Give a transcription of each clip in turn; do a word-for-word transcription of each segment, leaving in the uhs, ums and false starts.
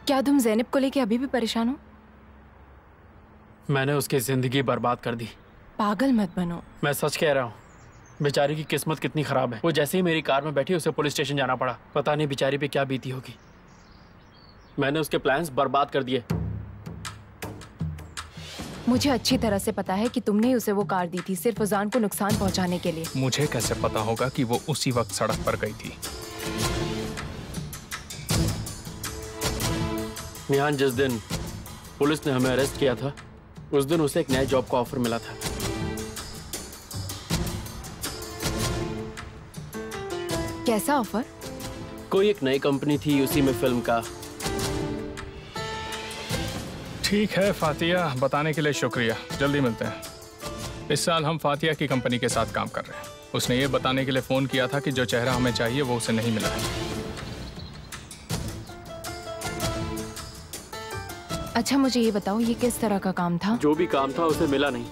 क्या तुम ज़ैनब को लेके अभी भी परेशान हो? मैंने उसकी जिंदगी बर्बाद कर दी। पागल मत बनो। मैं सच कह रहा हूँ, बेचारी की किस्मत कितनी खराब है। वो जैसे ही मेरी कार में बैठी उसे पुलिस स्टेशन जाना पड़ा। पता नहीं बेचारी पे क्या बीती होगी। मैंने उसके प्लान्स बर्बाद कर दिए। मुझे अच्छी तरह से पता है कि तुमने उसे वो कार दी थी सिर्फ उजान को नुकसान पहुंचाने के लिए। मुझे कैसे पता होगा कि वो उसी वक्त सड़क पर गई थी? निहान, जिस दिन पुलिस ने हमें अरेस्ट किया था उस दिन उसे एक नए जॉब का ऑफर मिला था। कैसा ऑफर? कोई एक नई कंपनी थी, उसी में फिल्म का। ठीक है फातिया, बताने के लिए शुक्रिया। जल्दी मिलते हैं। इस साल हम फातिया की कंपनी के साथ काम कर रहे हैं। उसने ये बताने के लिए फोन किया था कि जो चेहरा हमें चाहिए वो उसे नहीं मिला है। अच्छा मुझे ये बताओ, ये किस तरह का काम था? जो भी काम था उसे मिला नहीं।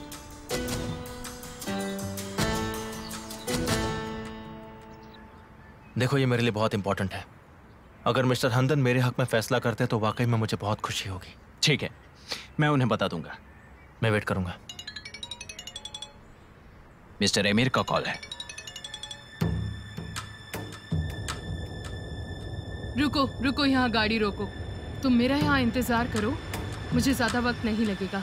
देखो, ये मेरे लिए बहुत इंपॉर्टेंट है। अगर मिस्टर हंदन मेरे हक में फैसला करते तो वाकई में मुझे बहुत खुशी होगी। ठीक है, मैं उन्हें बता दूंगा। मैं वेट करूंगा। मिस्टर एमिर का कॉल है। रुको रुको, यहाँ गाड़ी रोको। तुम मेरा यहाँ इंतजार करो, मुझे ज्यादा वक्त नहीं लगेगा।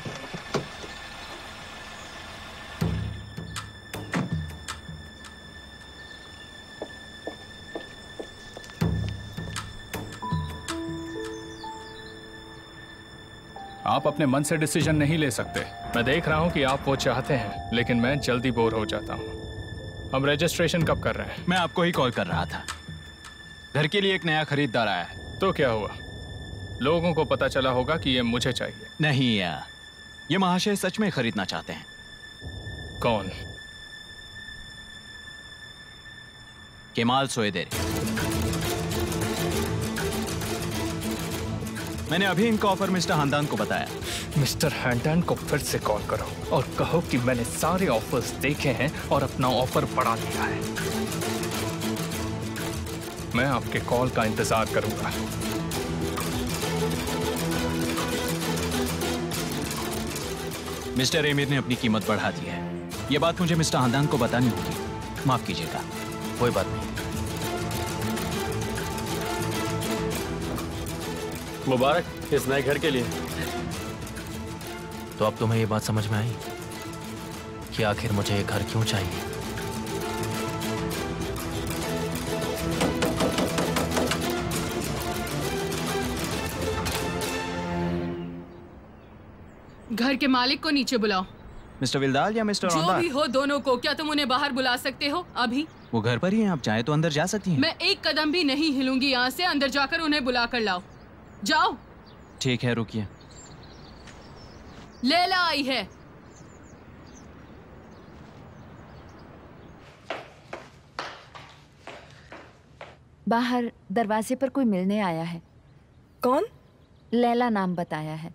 आप अपने मन से डिसीजन नहीं ले सकते। मैं देख रहा हूं कि आप वो चाहते हैं, लेकिन मैं जल्दी बोर हो जाता हूं। हम रजिस्ट्रेशन कब कर रहे हैं? मैं आपको ही कॉल कर रहा था। घर के लिए एक नया खरीदार आया है। तो क्या हुआ? लोगों को पता चला होगा कि ये मुझे चाहिए। नहीं यार, ये महाशय सच में खरीदना चाहते हैं। कौन? Kemal Soydere. मैंने अभी इनका ऑफर मिस्टर हंदान को बताया। मिस्टर हंदान को फिर से कॉल करो और कहो कि मैंने सारे ऑफर्स देखे हैं और अपना ऑफर बढ़ा दिया है। मैं आपके कॉल का इंतजार करूंगा। मिस्टर एमिर ने अपनी कीमत बढ़ा दी है। यह बात मुझे मिस्टर हंदान को बतानी होगी। माफ कीजिएगा। कोई बात नहीं। मुबारक इस नए घर के लिए। तो अब तुम्हें ये बात समझ में आई कि आखिर मुझे ये घर क्यों चाहिए। घर के मालिक को नीचे बुलाओ। मिस्टर विल्दाल या मिस्टर जो औंदार? भी हो, दोनों को। क्या तुम उन्हें बाहर बुला सकते हो अभी? वो घर पर ही हैं, आप चाहे तो अंदर जा सकती हैं। मैं एक कदम भी नहीं हिलूंगी यहाँ से। अंदर जाकर उन्हें बुला कर लाओ। जाओ। ठीक है, रुकिए। लैला आई है। बाहर दरवाजे पर कोई मिलने आया है। कौन? लैला नाम बताया है।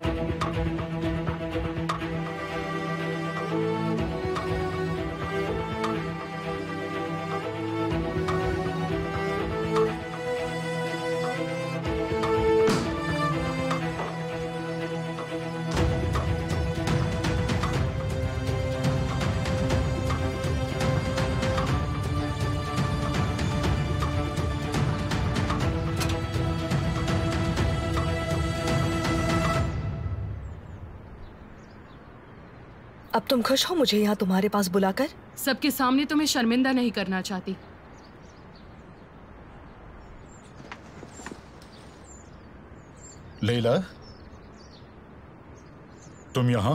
अब तुम खुश हो मुझे यहाँ तुम्हारे पास बुलाकर? सबके सामने तुम्हें शर्मिंदा नहीं करना चाहती। लैला, तुम यहाँ?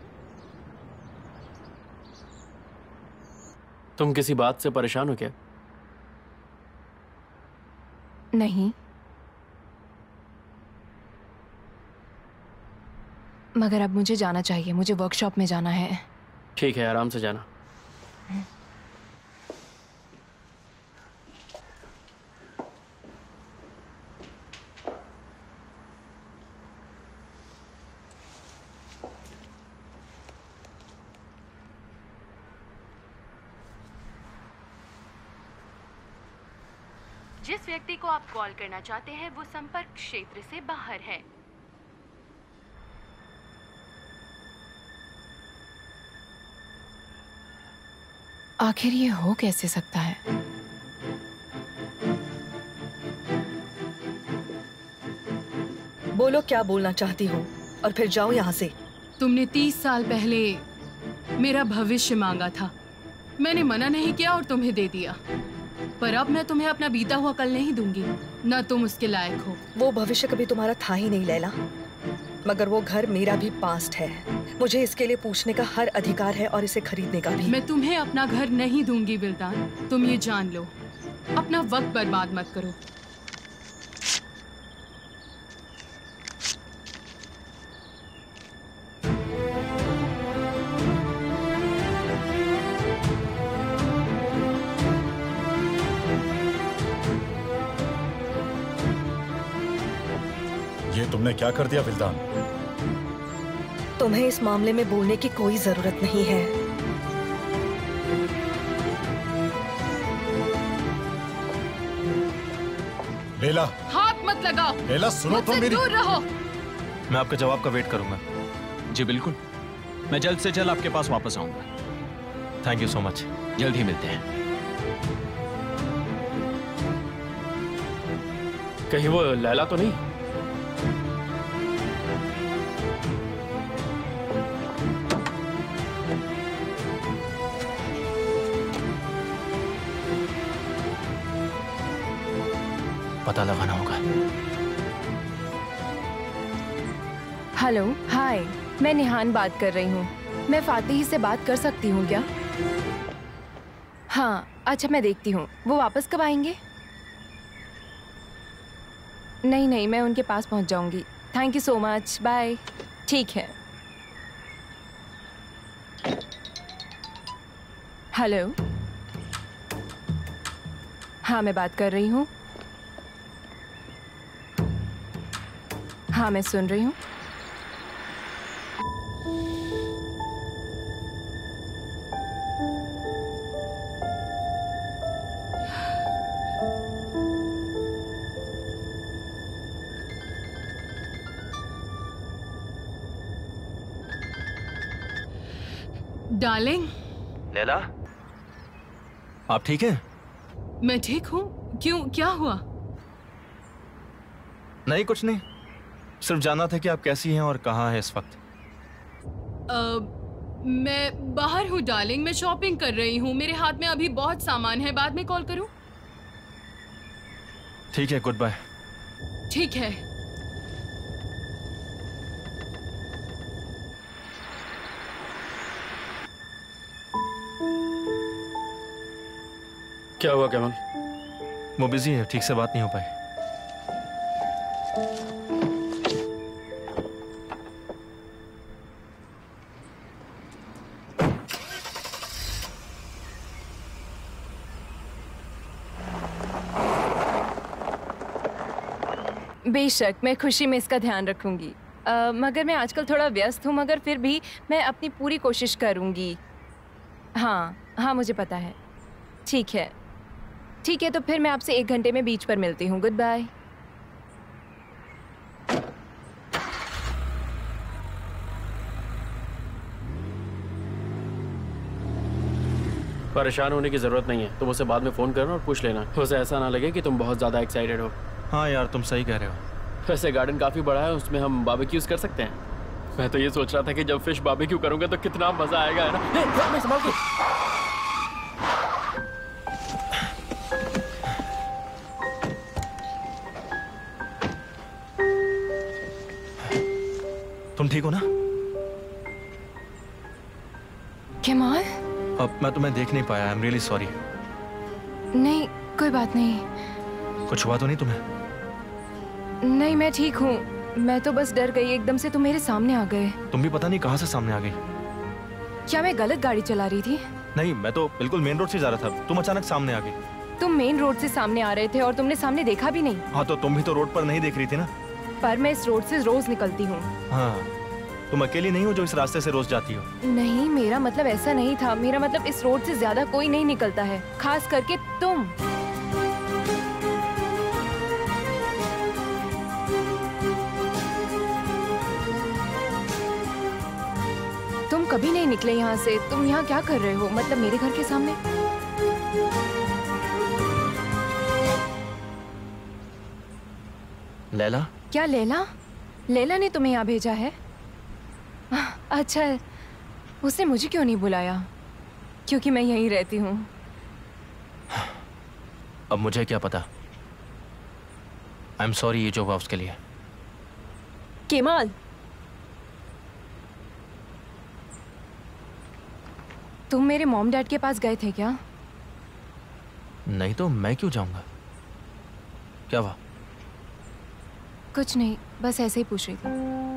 तुम किसी बात से परेशान हो क्या? नहीं, मगर अब मुझे जाना चाहिए। मुझे वर्कशॉप में जाना है। ठीक है, आराम से जाना। जिस व्यक्ति को आप कॉल करना चाहते हैं वो संपर्क क्षेत्र से बाहर है। आखिर ये हो कैसे सकता है? बोलो क्या बोलना चाहती हो और फिर जाओ यहाँ से। तुमने तीस साल पहले मेरा भविष्य मांगा था, मैंने मना नहीं किया और तुम्हें दे दिया। पर अब मैं तुम्हें अपना बीता हुआ कल नहीं दूंगी, ना तुम उसके लायक हो। वो भविष्य कभी तुम्हारा था ही नहीं लैला, मगर वो घर मेरा भी पास्ट है। मुझे इसके लिए पूछने का हर अधिकार है और इसे खरीदने का भी। मैं तुम्हें अपना घर नहीं दूंगी विल्दान, तुम ये जान लो। अपना वक्त बर्बाद मत करो। ये तुमने क्या कर दिया विल्दान? तुम्हें इस मामले में बोलने की कोई जरूरत नहीं है। लेला, हाथ मत लगाओ। लेला सुनो तो मेरी। दूर रहो। मैं आपके जवाब का वेट करूंगा। जी बिल्कुल, मैं जल्द से जल्द आपके पास वापस आऊंगा। Thank you so much. जल्द ही मिलते हैं। कहीं वो लैला तो नहीं? पता लगाना होगा। हेलो, हाय, मैं निहान बात कर रही हूँ। मैं फातिही से बात कर सकती हूँ क्या? हाँ, अच्छा मैं देखती हूँ। वो वापस कब आएंगे? नहीं नहीं, मैं उनके पास पहुँच जाऊँगी। Thank you so much, bye. ठीक है। हेलो, हाँ मैं बात कर रही हूँ। हाँ मैं सुन रही हूँ। डार्लिंग। लैला, आप ठीक हैं? मैं ठीक हूँ। क्यों, क्या हुआ? नहीं कुछ नहीं, सिर्फ जानना था कि आप कैसी हैं और कहाँ हैं इस वक्त। uh, मैं बाहर हूँ डार्लिंग, मैं शॉपिंग कर रही हूँ। मेरे हाथ में अभी बहुत सामान है, बाद में कॉल करूँ? ठीक है, गुड बाय। ठीक है। क्या हुआ कैमल? वो बिजी है, ठीक से बात नहीं हो पाई। बेशक, मैं खुशी में इसका ध्यान रखूंगी। आ, मगर मैं आजकल थोड़ा व्यस्त हूँ, मगर फिर भी मैं अपनी पूरी कोशिश करूंगी। हाँ हाँ मुझे पता है। ठीक है ठीक है, तो फिर मैं आपसे एक घंटे में बीच पर मिलती हूँ। Good bye. परेशान होने की जरूरत नहीं है, तुम उसे बाद में फोन करना और पूछ लेना। उसे ऐसा ना लगे कि तुम बहुत ज्यादा एक्साइटेड हो। हाँ यार, तुम सही कह रहे हो। वैसे गार्डन काफी बड़ा है, उसमें हम बारबेक्यूज कर सकते हैं। मैं तो ये सोच रहा था कि जब फिश बारबेक्यू करूंगा तो कितना मजा आएगा, है ना? हे, मैं संभाल के। तुम ठीक हो ना? केमाल, अब मैं तुम्हें देख नहीं पाया। I am really sorry. नहीं कोई बात नहीं। कुछ हुआ तो नहीं तुम्हें? नहीं मैं ठीक हूँ। मैं तो बस डर गई, एकदम से तुम मेरे सामने आ गए। तुम भी पता नहीं कहाँ से सामने आ गई। क्या मैं गलत गाड़ी चला रही थी? नहीं, मैं तो बिल्कुल मेन रोड से जा रहा था, तुम अचानक सामने आ गई। तुम मेन रोड से सामने आ रहे थे और तुमने सामने देखा भी नहीं। हाँ तो तुम भी तो रोड पर नहीं देख रही थी ना? पर मैं इस रोड से रोज निकलती हूँ। हाँ, तुम अकेली नहीं हो जो इस रास्ते से रोज जाती हो। नहीं, मेरा मतलब ऐसा नहीं था। मेरा मतलब इस रोड से ज्यादा कोई नहीं निकलता है, खास करके तुम। कभी नहीं निकले यहाँ से। तुम यहाँ क्या कर रहे हो, मतलब मेरे घर के सामने? लैला? क्या लैला? लैला ने तुम्हें यहाँ भेजा है? अच्छा, उसने मुझे क्यों नहीं बुलाया? क्योंकि मैं यहीं रहती हूँ। अब मुझे क्या पता। आई एम सॉरी ये जो हुआ उसके लिए। केमाल, तुम मेरे मॉम डैड के पास गए थे क्या? नहीं तो मैं क्यों जाऊंगा? क्या हुआ? कुछ नहीं, बस ऐसे ही पूछ रही थी।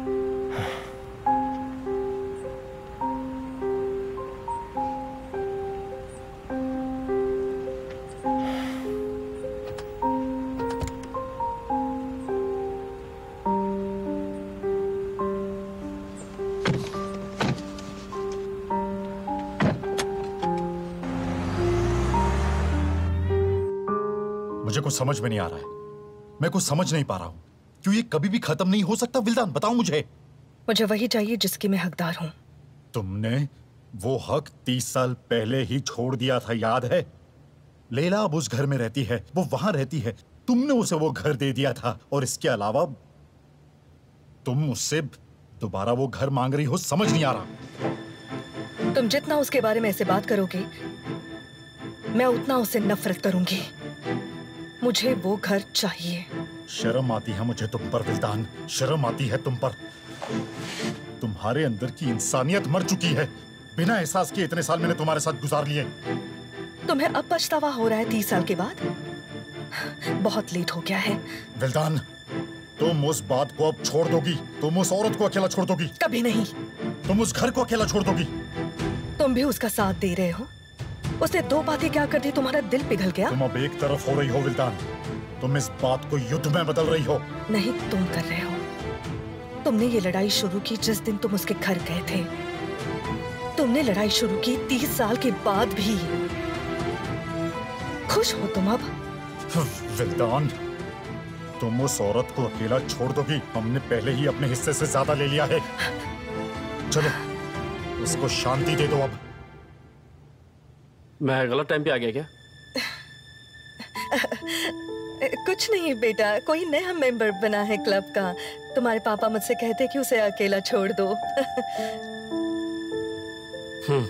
मुझे कुछ समझ में नहीं आ रहा है। मैं कुछ समझ नहीं पा रहा हूँ। क्यों ये कभी भी खत्म नहीं हो सकता? विल्दान, बताओ मुझे। मुझे वही चाहिए जिसकी मैं हकदार हूँ। तुमने वो हक तीस साल पहले ही छोड़ दिया था, याद है? लैला अब उस घर में रहती है, वो वहां रहती है। तुमने उसे वो घर दे दिया था और इसके अलावा तुम उससे दोबारा वो घर मांग रही हो। समझ नहीं आ रहा। तुम जितना उसके बारे में ऐसे बात करोगे, मैं उतना उससे नफरत करूंगी। मुझे वो घर चाहिए। शर्म आती है मुझे तुम पर विल्दान, शर्म आती है तुम पर। तुम्हारे अंदर की इंसानियत मर चुकी है। बिना एहसास किए इतने साल मैंने तुम्हारे साथ गुजार लिए। तुम्हें अब पछतावा हो रहा है तीस साल के बाद? बहुत लेट हो गया है। विल्दान, तुम उस बात को अब छोड़ दोगी? तुम उस औरत को अकेला छोड़ दोगी? कभी नहीं। तुम उस घर को अकेला छोड़ दोगी? तुम भी उसका साथ दे रहे हो। उसने दो बातें क्या कर दी, तुम्हारा दिल पिघल गया? तुम अब एक तरफ हो रही हो विल्दान। तुम इस बात को युद्ध में बदल रही हो। नहीं, तुम कर रहे हो। तुमने ये लड़ाई शुरू की जिस दिन तुम उसके घर गए थे। तुमने लड़ाई शुरू की तीस साल के बाद भी। खुश हो तुम अब? विल्दान, तुम उस औरत को अकेला छोड़ दोगी? हमने पहले ही अपने हिस्से से ज्यादा ले लिया है। चलो उसको शांति दे दो अब। मैं गलत टाइम पे आ गया क्या? कुछ नहीं बेटा, कोई नया मेंबर बना है क्लब का। तुम्हारे पापा मुझसे कहते कि उसे अकेला छोड़ दो। हम्म।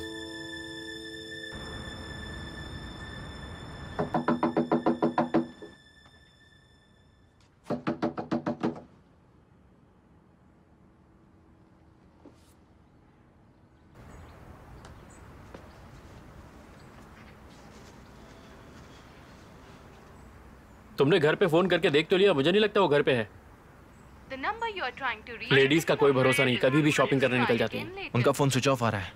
तुमने घर पे फोन करके देख तो लिया? मुझे नहीं लगता वो घर पे है। लेडीज का कोई भरोसा नहीं, कभी भी शॉपिंग करने निकल जाती हैं। उनका फोन स्विच ऑफ आ रहा है।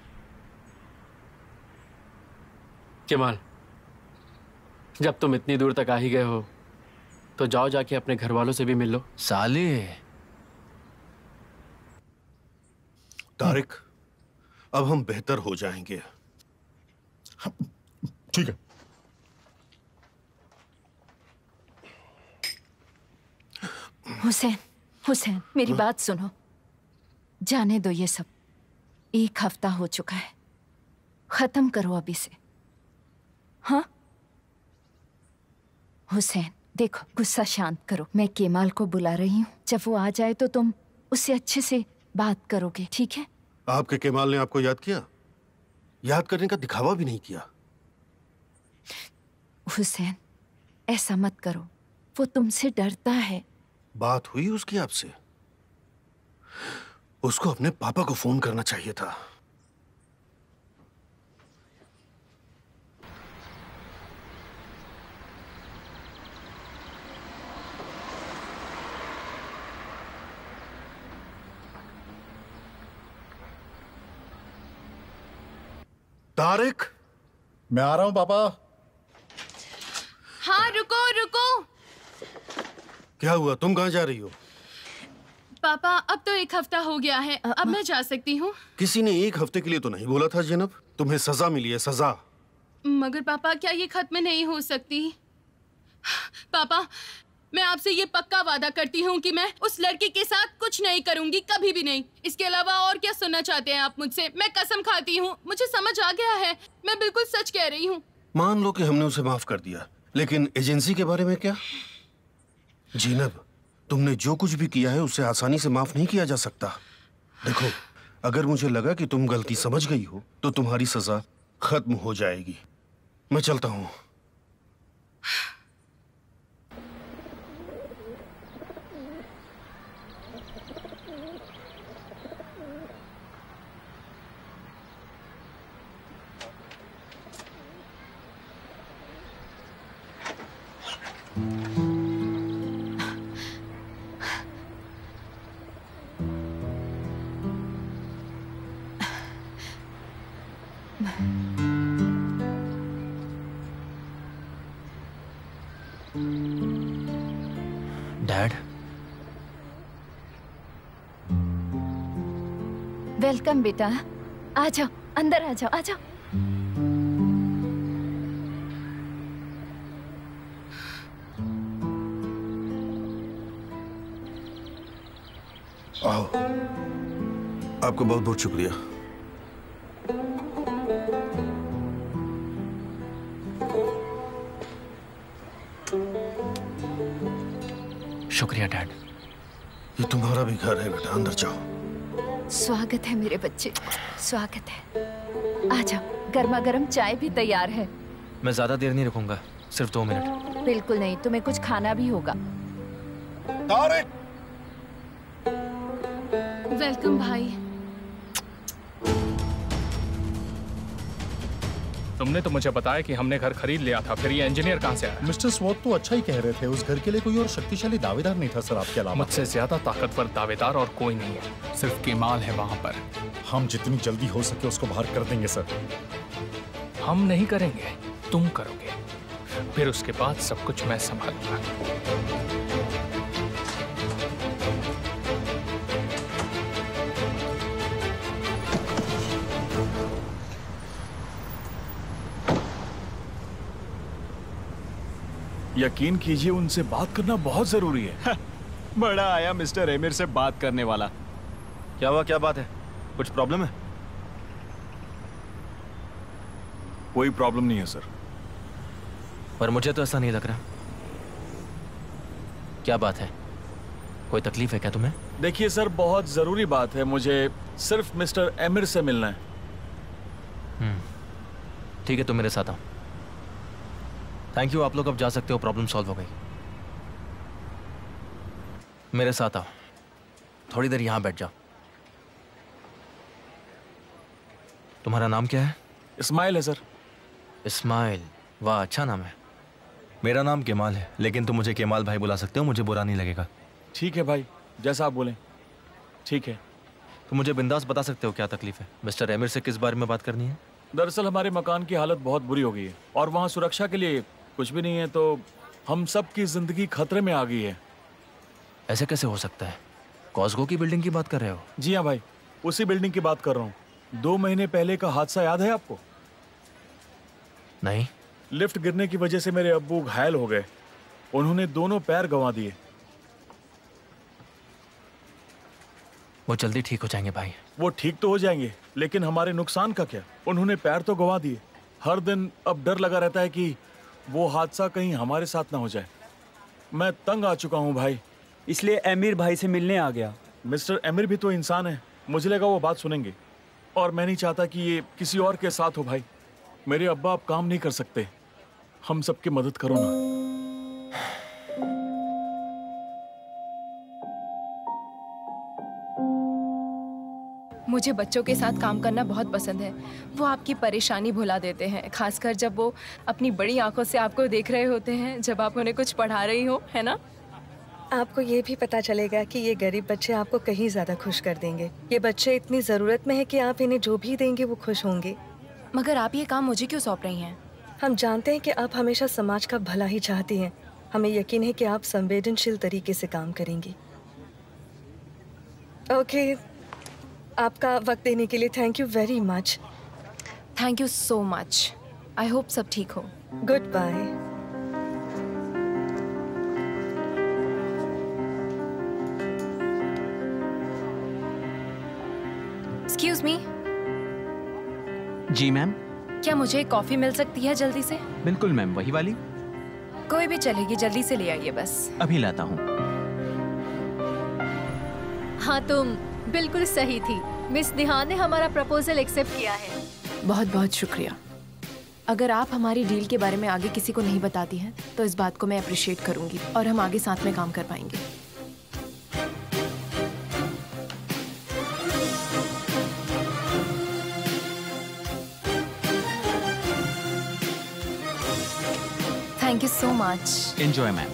केमाल, जब तुम इतनी दूर तक आ ही गए हो तो जाओ जाके अपने घर वालों से भी मिल लो। साले, तारिक, अब हम बेहतर हो जाएंगे। ठीक है। हुसैन, हुसैन, मेरी बात सुनो। जाने दो ये सब। एक हफ्ता हो चुका है, खत्म करो अभी से। हाँ हुसैन, देखो, गुस्सा शांत करो। मैं केमाल को बुला रही हूँ। जब वो आ जाए तो तुम उससे अच्छे से बात करोगे, ठीक है? आपके केमाल ने आपको याद किया? याद करने का दिखावा भी नहीं किया। हुसैन, ऐसा मत करो। वो तुमसे डरता है। बात हुई उसकी आपसे? उसको अपने पापा को फोन करना चाहिए था। तारिक, मैं आ रहा हूं पापा। हाँ, रुको रुको। क्या हुआ? तुम कहाँ जा रही हो? पापा, अब तो एक हफ्ता हो गया है, अब मैं जा सकती हूँ। किसी ने एक हफ्ते के लिए तो नहीं बोला था ज़ैनब। तुम्हें सजा मिली है, सजा। मगर पापा, क्या ये खत्म नहीं हो सकती? पापा, मैं आपसे ये पक्का वादा करती हूँ कि मैं उस लड़के के साथ कुछ नहीं करूंगी, कभी भी नहीं। इसके अलावा और क्या सुनना चाहते हैं आप मुझसे? मैं कसम खाती हूँ, मुझे समझ आ गया है, मैं बिल्कुल सच कह रही हूँ। मान लो कि हमने उसे माफ कर दिया, लेकिन एजेंसी के बारे में क्या? जीनब, तुमने जो कुछ भी किया है उसे आसानी से माफ नहीं किया जा सकता। देखो, अगर मुझे लगा कि तुम गलती समझ गई हो तो तुम्हारी सजा खत्म हो जाएगी। मैं चलता हूँ। डैड, वेलकम बेटा, आ जाओ, अंदर आ जाओ, आ जाओ। आओ, आपको बहुत बहुत शुक्रिया। शुक्रिया डैड। ये तुम्हारा भी घर है बेटा, अंदर जाओ। स्वागत है मेरे बच्चे, स्वागत है। आ जाओ, गर्मा गर्म चाय भी तैयार है। मैं ज्यादा देर नहीं रुकूंगा, सिर्फ दो मिनट। बिल्कुल नहीं, तुम्हें कुछ खाना भी होगा। तारिक! वेलकम भाई। तुमने तो मुझे बताया कि हमने घर खरीद लिया था, फिर ये इंजीनियर कहाँ से आया? मिस्टर स्वॉट तो अच्छा ही कह रहे थे, उस घर के लिए कोई और शक्तिशाली दावेदार नहीं था सर आपके अलावा। मुझसे ज्यादा ताकतवर दावेदार और कोई नहीं है, सिर्फ केमाल है वहाँ पर। हम जितनी जल्दी हो सके उसको बाहर कर देंगे सर। हम नहीं करेंगे, तुम करोगे, फिर उसके बाद सब कुछ मैं संभालूंगा। यकीन कीजिए, उनसे बात करना बहुत जरूरी है। बड़ा आया मिस्टर एमिर से बात करने वाला। क्या हुआ, क्या बात है? कुछ प्रॉब्लम है? कोई प्रॉब्लम नहीं है सर। पर मुझे तो ऐसा नहीं लग रहा। क्या बात है? कोई तकलीफ है क्या तुम्हें? देखिए सर, बहुत जरूरी बात है, मुझे सिर्फ मिस्टर एमिर से मिलना है। हम्म, ठीक है, तुम मेरे साथ आओ। थैंक यू, आप लोग अब जा सकते हो, प्रॉब्लम सॉल्व हो गई। मेरे साथ आओ, थोड़ी देर यहां बैठ जाओ। तुम्हारा नाम क्या है? इस्माइल है सर। इस्माइल, वाह अच्छा नाम है। मेरा नाम केमाल है, लेकिन तुम मुझे केमाल भाई बुला सकते हो, मुझे बुरा नहीं लगेगा। ठीक है भाई, जैसा आप बोलें। ठीक है। तुम मुझे बिंदास बता सकते हो क्या तकलीफ है? मिस्टर एमिर से किस बारे में बात करनी है? दरअसल हमारे मकान की हालत बहुत बुरी हो गई है और वहाँ सुरक्षा के लिए कुछ भी नहीं है, तो हम सब की जिंदगी खतरे में आ गई है। ऐसे कैसे हो सकता है? कॉस्को की बिल्डिंग की बात कर रहे हो? जी हाँ भाई, उसी बिल्डिंग की बात कर रहा हूँ। दो महीने पहले का हादसा याद है आपको? नहीं। लिफ्ट गिरने की वजह से मेरे अब्बू घायल हो गए, उन्होंने दोनों पैर गंवा दिए। वो जल्दी ठीक हो जाएंगे भाई। वो ठीक तो हो जाएंगे, लेकिन हमारे नुकसान का क्या? उन्होंने पैर तो गंवा दिए। हर दिन अब डर लगा रहता है कि वो हादसा कहीं हमारे साथ ना हो जाए। मैं तंग आ चुका हूँ भाई, इसलिए एमिर भाई से मिलने आ गया। मिस्टर एमिर भी तो इंसान है, मुझे लगा वो बात सुनेंगे, और मैं नहीं चाहता कि ये किसी और के साथ हो। भाई, मेरे अब्बा अब काम नहीं कर सकते, हम सबकी मदद करो ना। मुझे बच्चों के साथ काम करना बहुत पसंद है। वो आपकी परेशानी भुला देते हैं, खासकर जब वो अपनी बड़ी आंखों से आपको देख रहे होते हैं जब आप उन्हें कुछ पढ़ा रही हो, है ना? आपको ये भी पता चलेगा कि ये गरीब बच्चे आपको कहीं ज़्यादा खुश कर देंगे। ये बच्चे इतनी ज़रूरत में है कि आप इन्हें जो भी देंगे वो खुश होंगे। मगर आप ये काम मुझे क्यों सौंप रही हैं? हम जानते हैं कि आप हमेशा समाज का भला ही चाहती हैं। हमें यकीन है कि आप संवेदनशील तरीके से काम करेंगी। ओके, आपका वक्त देने के लिए thank you very much. Thank you so much. I hope सब ठीक हो। Good bye. एक्सक्यूज मी, जी मैम। क्या मुझे कॉफी मिल सकती है जल्दी से? बिल्कुल मैम, वही वाली? कोई भी चलेगी, जल्दी से ले आइए बस। अभी लाता हूँ। हाँ, तुम बिल्कुल सही थी। मिस निहा ने हमारा प्रपोजल एक्सेप्ट किया है। बहुत बहुत शुक्रिया। अगर आप हमारी डील के बारे में आगे किसी को नहीं बताती हैं तो इस बात को मैं अप्रिशिएट करूंगी और हम आगे साथ में काम कर पाएंगे। Thank you so much. Enjoy ma'am.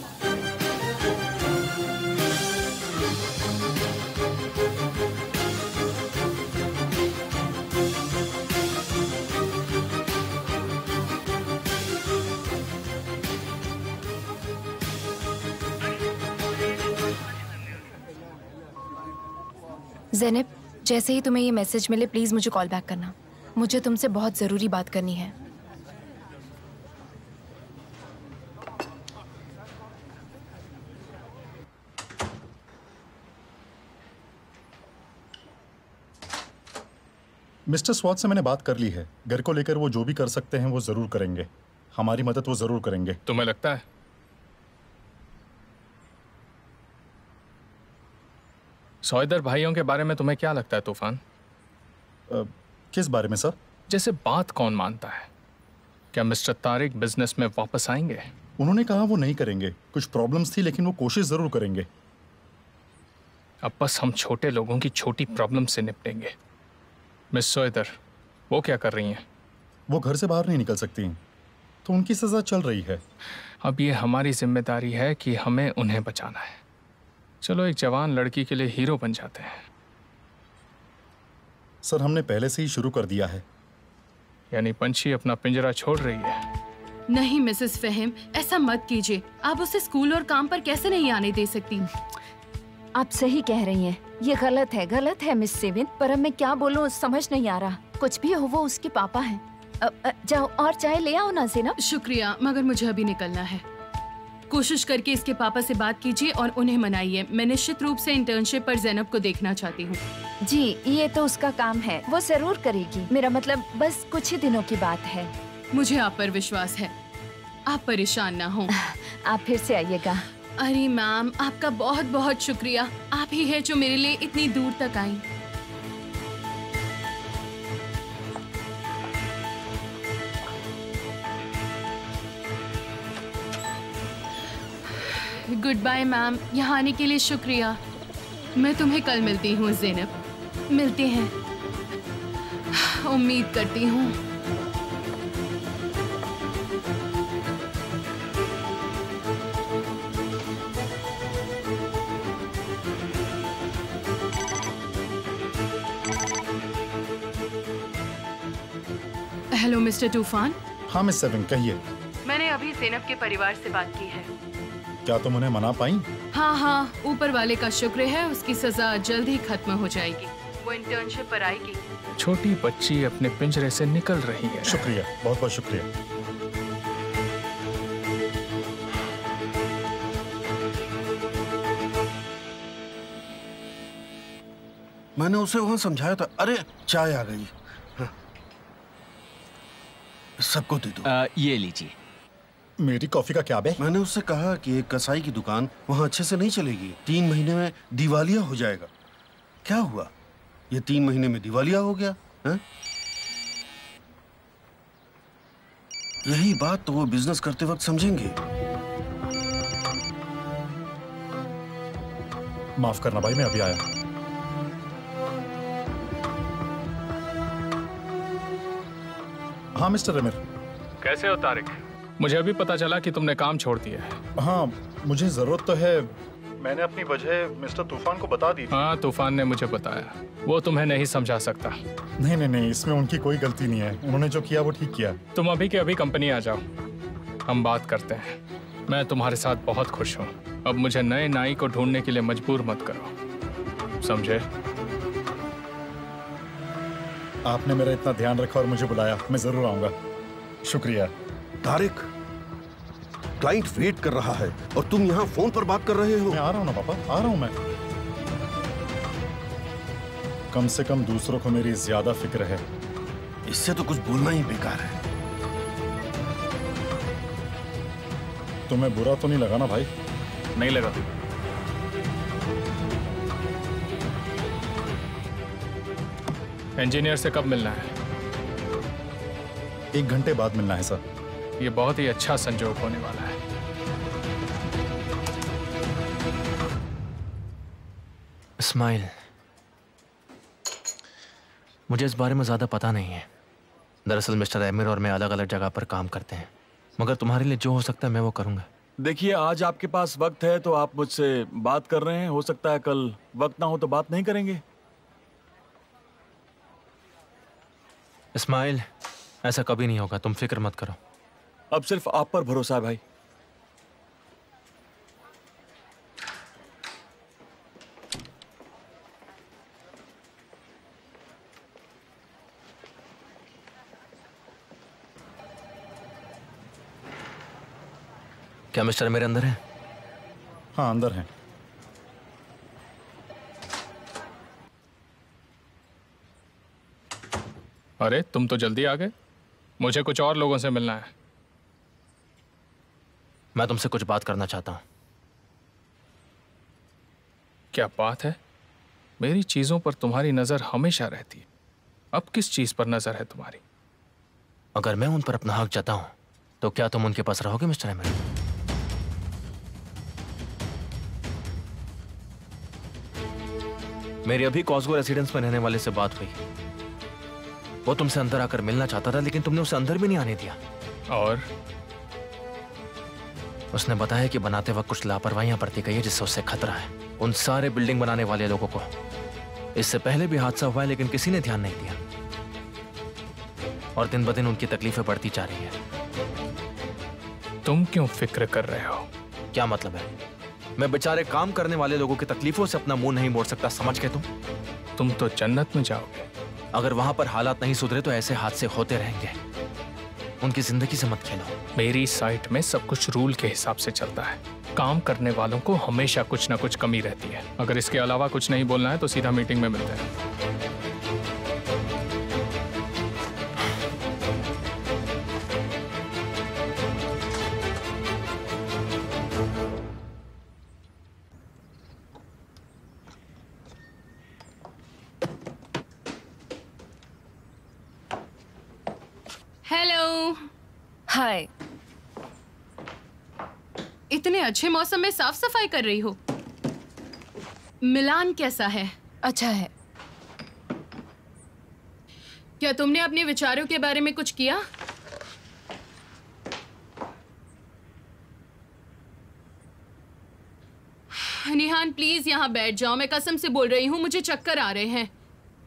Zainab, जैसे ही तुम्हें ये मैसेज मिले प्लीज मुझे कॉल बैक करना। मुझे तुमसे बहुत जरूरी बात करनी है। मिस्टर स्वाट से मैंने बात कर ली है। घर को लेकर वो जो भी कर सकते हैं वो जरूर करेंगे। हमारी मदद वो जरूर करेंगे। तुम्हें लगता है? सौदर भाइयों के बारे में तुम्हें क्या लगता है तूफान? आ, किस बारे में सर? जैसे बात कौन मानता है? क्या मिस्टर तारिक बिजनेस में वापस आएंगे? उन्होंने कहा वो नहीं करेंगे। कुछ प्रॉब्लम्स थी लेकिन वो कोशिश जरूर करेंगे। अब बस हम छोटे लोगों की छोटी प्रॉब्लम से निपटेंगे। मिस सौदर, वो क्या कर रही हैं? वो घर से बाहर नहीं निकल सकती, तो उनकी सजा चल रही है। अब ये हमारी जिम्मेदारी है कि हमें उन्हें बचाना है। चलो एक जवान लड़की के लिए हीरो बन जाते हैं। सर, हमने पहले से ही शुरू कर दिया है। यानी पंछी अपना पिंजरा छोड़ रही है? नहीं मिसेस फहीम, ऐसा मत कीजिए। आप उसे स्कूल और काम पर कैसे नहीं आने दे सकती? आप सही कह रही हैं। ये गलत है, गलत है मिस सेविन। पर अब मैं क्या बोलूं समझ नहीं आ रहा। कुछ भी हो वो उसके पापा हैं। अ, अ, जाओ और चाय ले आओ ना ज़ैनब। शुक्रिया, मगर मुझे अभी निकलना है। कोशिश करके इसके पापा से बात कीजिए और उन्हें मनाइए। मैं निश्चित रूप से इंटर्नशिप पर ज़ैनब को देखना चाहती हूँ। जी, ये तो उसका काम है, वो जरूर करेगी। मेरा मतलब बस कुछ ही दिनों की बात है। मुझे आप पर विश्वास है, आप परेशान ना हो। आप फिर से आइएगा। अरे मैम, आपका बहुत बहुत शुक्रिया। आप ही है जो मेरे लिए इतनी दूर तक आई। गुड बाय मैम, यहाँ आने के लिए शुक्रिया। मैं तुम्हें कल मिलती हूँ ज़ैनब। मिलते हैं, उम्मीद करती हूँ। हेलो मिस्टर तूफान। हाँ मिस सेविन, कहिए। मैंने अभी ज़ैनब के परिवार से बात की है। क्या तुम उन्हें मना पाई? हाँ हाँ, ऊपर वाले का शुक्र है, उसकी सजा जल्द ही खत्म हो जाएगी। वो इंटर्नशिप पर आएगी। छोटी बच्ची अपने पिंजरे से निकल रही है। शुक्रिया, बहुत बहुत शुक्रिया। मैंने उसे वहां समझाया था। अरे चाय आ गई। हाँ। सबको दे दो। आ, ये लीजिए। मेरी कॉफी का क्या बे? मैंने उससे कहा कि एक कसाई की दुकान वहां अच्छे से नहीं चलेगी। तीन महीने में दिवालिया हो जाएगा। क्या हुआ? ये तीन महीने में दिवालिया हो गया है? यही बात तो वो बिजनेस करते वक्त समझेंगे। माफ करना भाई, मैं अभी आया। हाँ मिस्टर अमीर। कैसे हो तारिक? मुझे अभी पता चला कि तुमने काम छोड़ दिया है। हाँ, मुझे जरूरत तो है। मैंने अपनी वजह मिस्टर तूफान को बता दी थी। हाँ, तूफान ने मुझे बताया। वो तुम्हें नहीं समझा सकता। नहीं नहीं नहीं, इसमें उनकी कोई गलती नहीं है। उन्होंने जो किया वो ठीक किया। तुम अभी के अभी कंपनी आ जाओ, हम बात करते हैं। मैं तुम्हारे साथ बहुत खुश हूँ। अब मुझे नए नाई को ढूंढने के लिए मजबूर मत करो, समझे? आपने मेरा इतना ध्यान रखा और मुझे बुलाया, मैं जरूर आऊंगा। शुक्रिया। तारिक, क्लाइंट वेट कर रहा है और तुम यहाँ फोन पर बात कर रहे हो। मैं आ रहा हूँ ना पापा, आ रहा हूँ मैं। कम से कम दूसरों को मेरी ज्यादा फिक्र है। इससे तो कुछ बोलना ही बेकार है। तुम्हें बुरा तो नहीं लगा ना भाई? नहीं लगा। इंजीनियर से कब मिलना है? एक घंटे बाद मिलना है सर। ये बहुत ही अच्छा संजोग होने वाला है। इस्माइल, मुझे इस बारे में ज्यादा पता नहीं है। दरअसल मिस्टर एमिर और मैं अलग अलग जगह पर काम करते हैं, मगर तुम्हारे लिए जो हो सकता है मैं वो करूंगा। देखिए, आज आपके पास वक्त है तो आप मुझसे बात कर रहे हैं। हो सकता है कल वक्त ना हो तो बात नहीं करेंगे। इस्माइल, ऐसा कभी नहीं होगा, तुम फिक्र मत करो। अब सिर्फ आप पर भरोसा है भाई। क्या मिस्टर मेरे अंदर है? हाँ, अंदर है। अरे तुम तो जल्दी आ गए। मुझे कुछ और लोगों से मिलना है। मैं तुमसे कुछ बात करना चाहता हूं। क्या बात है? मेरी चीजों पर तुम्हारी नजर हमेशा रहती है। अब किस चीज पर नजर है तुम्हारी? अगर मैं उन पर अपना हक जताऊं तो क्या तुम उनके पास रहोगे मिस्टर एमिर? मेरी अभी कॉस्गो रेसिडेंस में रहने वाले से बात हुई। वो तुमसे अंदर आकर मिलना चाहता था, लेकिन तुमने उसे अंदर भी नहीं आने दिया। और उसने बताया कि बनाते वक्त कुछ लापरवाहियां बरती गई है जिससे उससे खतरा है। उन सारे बिल्डिंग बनाने वाले लोगों को इससे पहले भी हादसा हुआ है, लेकिन किसी ने ध्यान नहीं दिया और दिन ब दिन उनकी तकलीफें बढ़ती जा रही है। तुम क्यों फिक्र कर रहे हो? क्या मतलब है? मैं बेचारे काम करने वाले लोगों की तकलीफों से अपना मुंह नहीं मोड़ सकता, समझ के तुम? तुम तो जन्नत में जाओगे। अगर वहां पर हालात नहीं सुधरे तो ऐसे हादसे होते रहेंगे। उनकी जिंदगी से मत खेलो। मेरी साइट में सब कुछ रूल के हिसाब से चलता है। काम करने वालों को हमेशा कुछ ना कुछ कमी रहती है। अगर इसके अलावा कुछ नहीं बोलना है तो सीधा मीटिंग में मिलते हैं। हेलो। हाय। इतने अच्छे मौसम में साफ सफाई कर रही हो। मिलान कैसा है? अच्छा है। क्या तुमने अपने विचारों के बारे में कुछ किया? निहान प्लीज यहाँ बैठ जाओ, मैं कसम से बोल रही हूँ, मुझे चक्कर आ रहे हैं।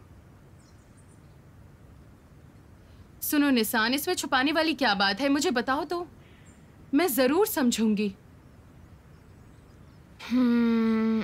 सुनो निसान, इसमें छुपाने वाली क्या बात है? मुझे बताओ तो मैं जरूर समझूंगी। हम्म,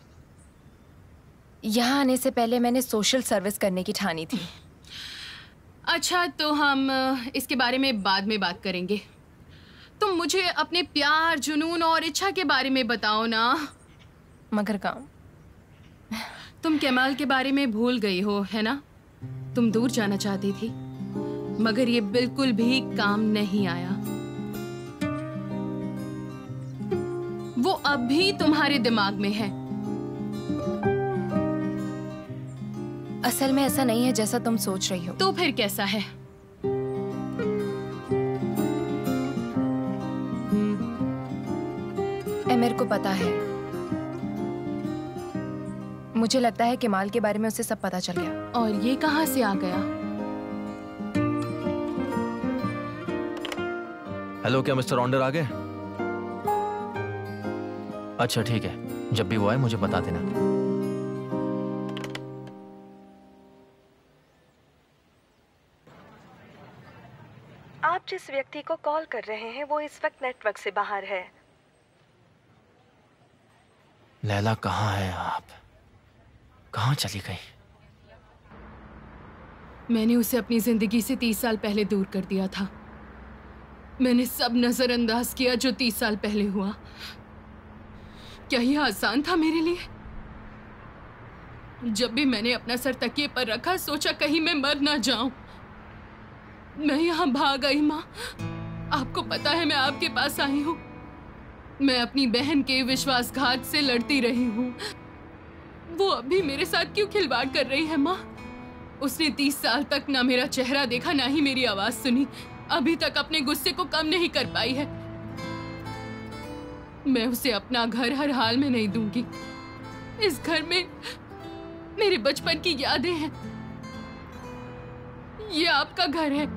यहाँ आने से पहले मैंने सोशल सर्विस करने की ठानी थी। अच्छा, तो हम इसके बारे में बाद में बात करेंगे। तुम मुझे अपने प्यार, जुनून और इच्छा के बारे में बताओ ना। मगर काम, तुम केमाल के बारे में भूल गई हो, है ना? तुम दूर जाना चाहती थी, मगर ये बिल्कुल भी काम नहीं आया। वो अब भी तुम्हारे दिमाग में है। असल में ऐसा नहीं है जैसा तुम सोच रही हो। तो फिर कैसा है? एमिर को पता है। मुझे लगता है केमाल के बारे में उसे सब पता चल गया। और ये कहां से आ गया? हेलो, क्या मिस्टर ऑन्डर आ गए? अच्छा ठीक है, जब भी वो आए मुझे बता देना। आप जिस व्यक्ति को कॉल कर रहे हैं वो इस वक्त नेटवर्क से बाहर है। लैला कहाँ है आप? कहाँ चली गई? मैंने उसे अपनी जिंदगी से तीस साल पहले दूर कर दिया था। मैंने सब नजरअंदाज किया जो तीस साल पहले हुआ। क्या यह आसान था मेरे लिए? जब भी मैंने अपना सर तकिए पर रखा, सोचा कहीं मैं मर ना जाऊं। मैं यहाँ भाग आई माँ। आपको पता है मैं आपके पास आई हूँ। मैं अपनी बहन के विश्वासघात से लड़ती रही हूँ। वो अभी मेरे साथ क्यों खिलवाड़ कर रही है माँ? उसने तीस साल तक ना मेरा चेहरा देखा, ना ही मेरी आवाज सुनी। अभी तक अपने गुस्से को कम नहीं कर पाई है। मैं उसे अपना घर हर हाल में नहीं दूंगी। इस घर में मेरे बचपन की यादें हैं। ये आपका घर है।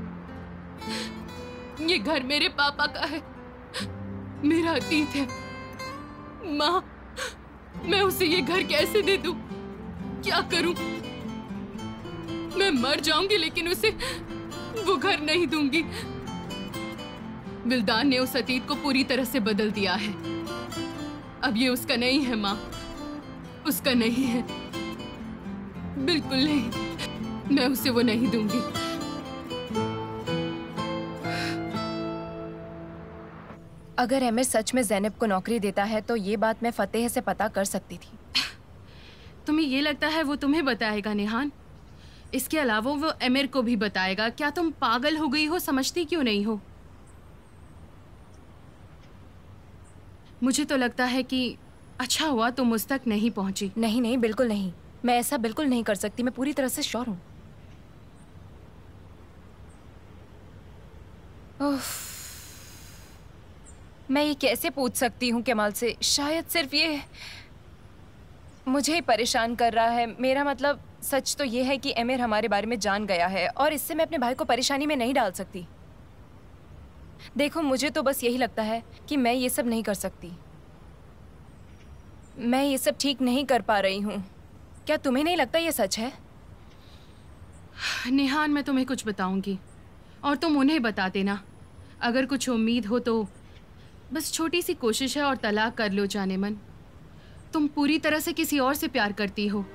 ये घर मेरे पापा का है, मेरा अतीत है। माँ, मैं उसे ये घर कैसे दे दूं? क्या करूं? मैं मर जाऊंगी लेकिन उसे वो घर नहीं दूंगी। विल्दान ने उस अतीत को पूरी तरह से बदल दिया है। अब ये उसका नहीं है माँ, उसका नहीं है, बिल्कुल नहीं। मैं उसे वो नहीं दूंगी। अगर एमिर सच में ज़ैनब को नौकरी देता है तो ये बात मैं फतेह से पता कर सकती थी। तुम्हें ये लगता है वो तुम्हें बताएगा निहान? इसके अलावा वो एमिर को भी बताएगा। क्या तुम पागल हो गई हो? समझती क्यों नहीं हो? मुझे तो लगता है कि अच्छा हुआ तुम मुझ तक नहीं पहुंची। नहीं नहीं, बिल्कुल नहीं। मैं ऐसा बिल्कुल नहीं कर सकती। मैं पूरी तरह से श्योर हूँ। मैं ये कैसे पूछ सकती हूँ कमाल से? शायद सिर्फ ये मुझे ही परेशान कर रहा है। मेरा मतलब सच तो ये है कि एमिर हमारे बारे में जान गया है और इससे मैं अपने भाई को परेशानी में नहीं डाल सकती। देखो, मुझे तो बस यही लगता है कि मैं ये सब नहीं कर सकती। मैं ये सब ठीक नहीं कर पा रही हूँ। क्या तुम्हें नहीं लगता ये सच है? निहान, मैं तुम्हें कुछ बताऊंगी और तुम उन्हें बता देना। अगर कुछ उम्मीद हो तो बस छोटी सी कोशिश है और तलाक कर लो जाने मन। तुम पूरी तरह से किसी और से प्यार करती हो।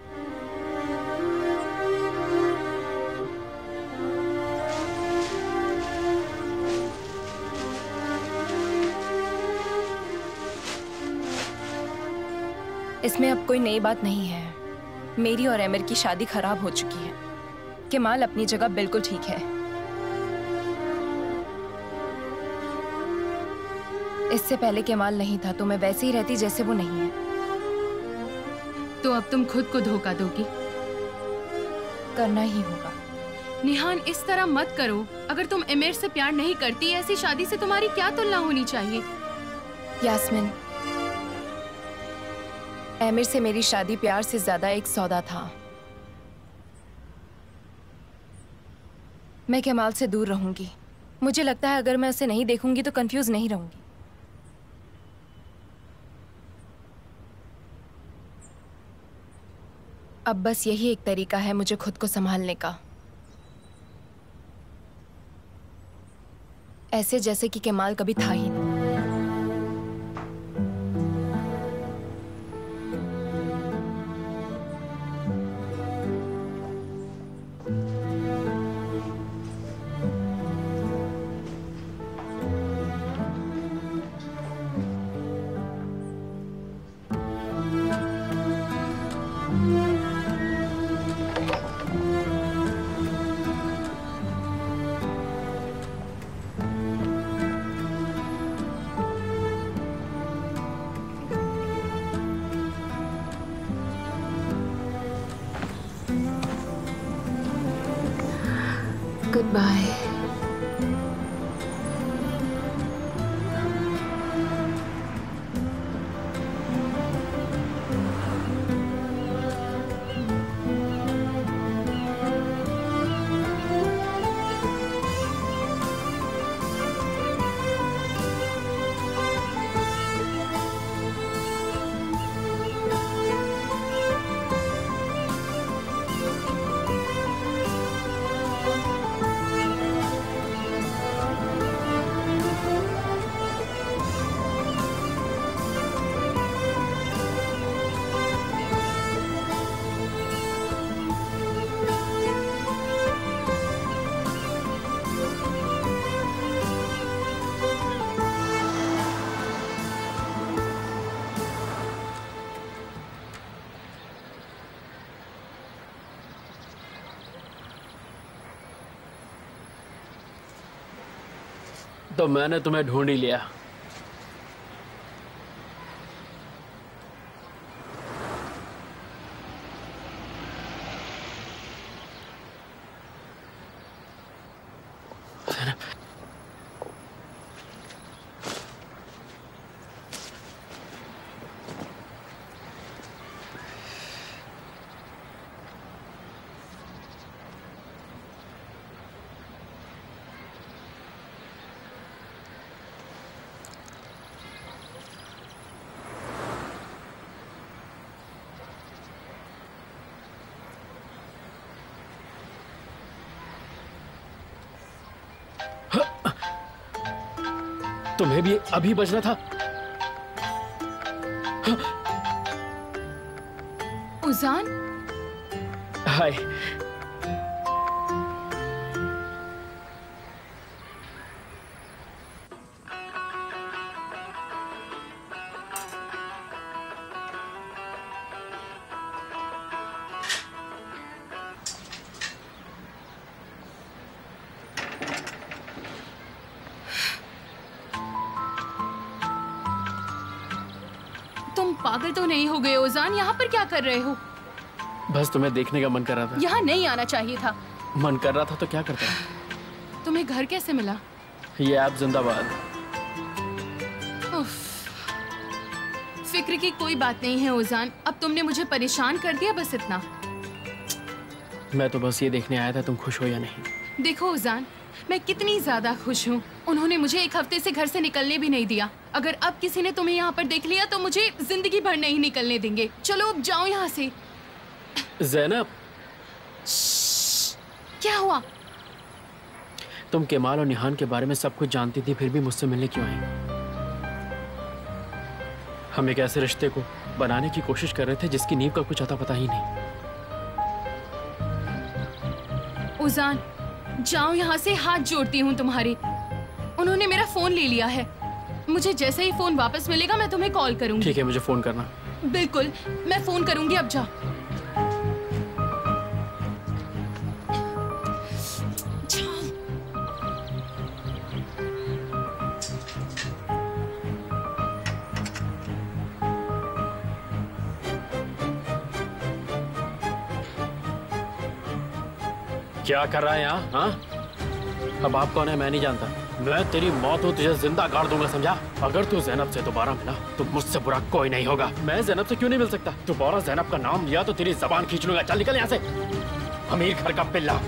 इसमें अब कोई नई बात नहीं है। मेरी और एमिर की शादी खराब हो चुकी है। केमाल अपनी जगह बिल्कुल ठीक है। इससे पहले केमाल नहीं था तो मैं वैसे ही रहती जैसे वो नहीं है। तो अब तुम खुद को धोखा दोगी? करना ही होगा। निहान, इस तरह मत करो। अगर तुम एमिर से प्यार नहीं करती, ऐसी शादी से तुम्हारी क्या तुलना होनी चाहिए? यास्मिन, एमिर से मेरी शादी प्यार से ज्यादा एक सौदा था। मैं केमाल से दूर रहूंगी। मुझे लगता है अगर मैं उसे नहीं देखूंगी तो कंफ्यूज नहीं रहूंगी। अब बस यही एक तरीका है मुझे खुद को संभालने का। ऐसे जैसे कि केमाल कभी था ही नहीं। Goodbye. तो मैंने तुम्हें ढूंढ ही लिया। तुम्हें भी अभी बजना था। उजान, हाय। पागल तो नहीं हो गए उजान? यहाँ पर क्या कर रहे हो? बस तुम्हें देखने का मन कर रहा था। यहाँ नहीं आना चाहिए था। मन कर रहा था तो क्या करता? तुम्हें घर कैसे मिला? ये ऐप जिंदाबाद। फिक्र की कोई बात नहीं है उजान, अब तुमने मुझे परेशान कर दिया, बस इतना। मैं तो बस ये देखने आया था तुम खुश हो या नहीं। देखो उजान, मैं कितनी ज्यादा खुश हूँ। उन्होंने मुझे एक हफ्ते से घर से निकलने भी नहीं दिया। अगर अब किसी ने तुम्हें यहाँ पर देख लिया तो मुझे जिंदगी भर नहीं निकलने देंगे। चलो अब जाओ यहाँ से। ज़ैनब, क्या हुआ? तुम केमाल और निहान के बारे में सब कुछ जानती थी, फिर भी मुझसे मिलने क्यों आई? हम एक ऐसे रिश्ते को बनाने की कोशिश कर रहे थे जिसकी नींव का कुछ अता पता ही नहीं। उजान, जाओ यहाँ से, हाथ जोड़ती हूँ तुम्हारी। उन्होंने मेरा फोन ले लिया है। मुझे जैसे ही फोन वापस मिलेगा मैं तुम्हें कॉल करूंगी। ठीक है, मुझे फोन करना। बिल्कुल, मैं फोन करूंगी। अब जाओ। क्या कर रहा है यहाँ? हाँ? अब आप कौन है मैं नहीं जानता। मैं तेरी मौत हो तुझे जिंदा गाड़ दूंगा, समझा? अगर तू ज़ैनब से दोबारा मिला तो मुझसे बुरा कोई नहीं होगा। मैं ज़ैनब से क्यों नहीं मिल सकता? दोबारा ज़ैनब का नाम लिया तो तेरी जबान खींच लूंगा। चल निकल यहाँ से, अमीर घर का पिल्ला।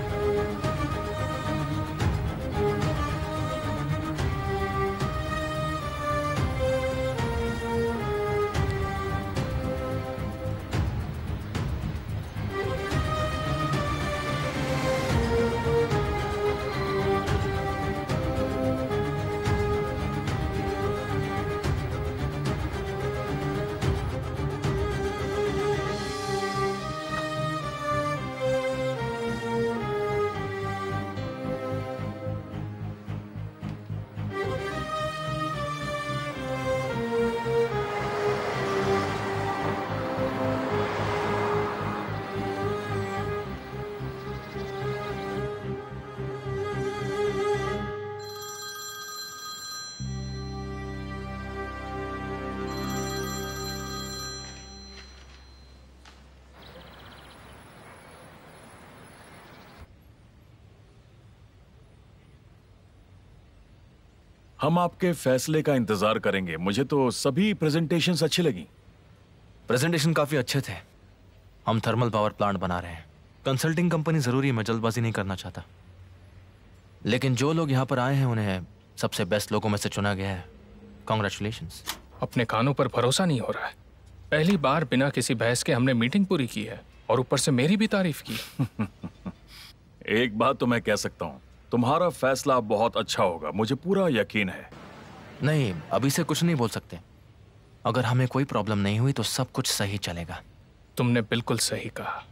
हम आपके फैसले का इंतजार करेंगे। मुझे तो सभी प्रेजेंटेशंस अच्छी लगी। प्रेजेंटेशन काफी अच्छे थे। हम थर्मल पावर प्लांट बना रहे हैं। कंसल्टिंग कंपनी जरूरी है, मैं जल्दबाजी नहीं करना चाहता। लेकिन जो लोग यहाँ पर आए हैं उन्हें सबसे बेस्ट लोगों में से चुना गया है। कांग्रेचुलेशंस। अपने कानों पर भरोसा नहीं हो रहा है। पहली बार बिना किसी बहस के हमने मीटिंग पूरी की है और ऊपर से मेरी भी तारीफ की। एक बात तो मैं कह सकता हूँ, तुम्हारा फैसला बहुत अच्छा होगा, मुझे पूरा यकीन है। नहीं, अभी से कुछ नहीं बोल सकते। अगर हमें कोई प्रॉब्लम नहीं हुई तो सब कुछ सही चलेगा। तुमने बिल्कुल सही कहा।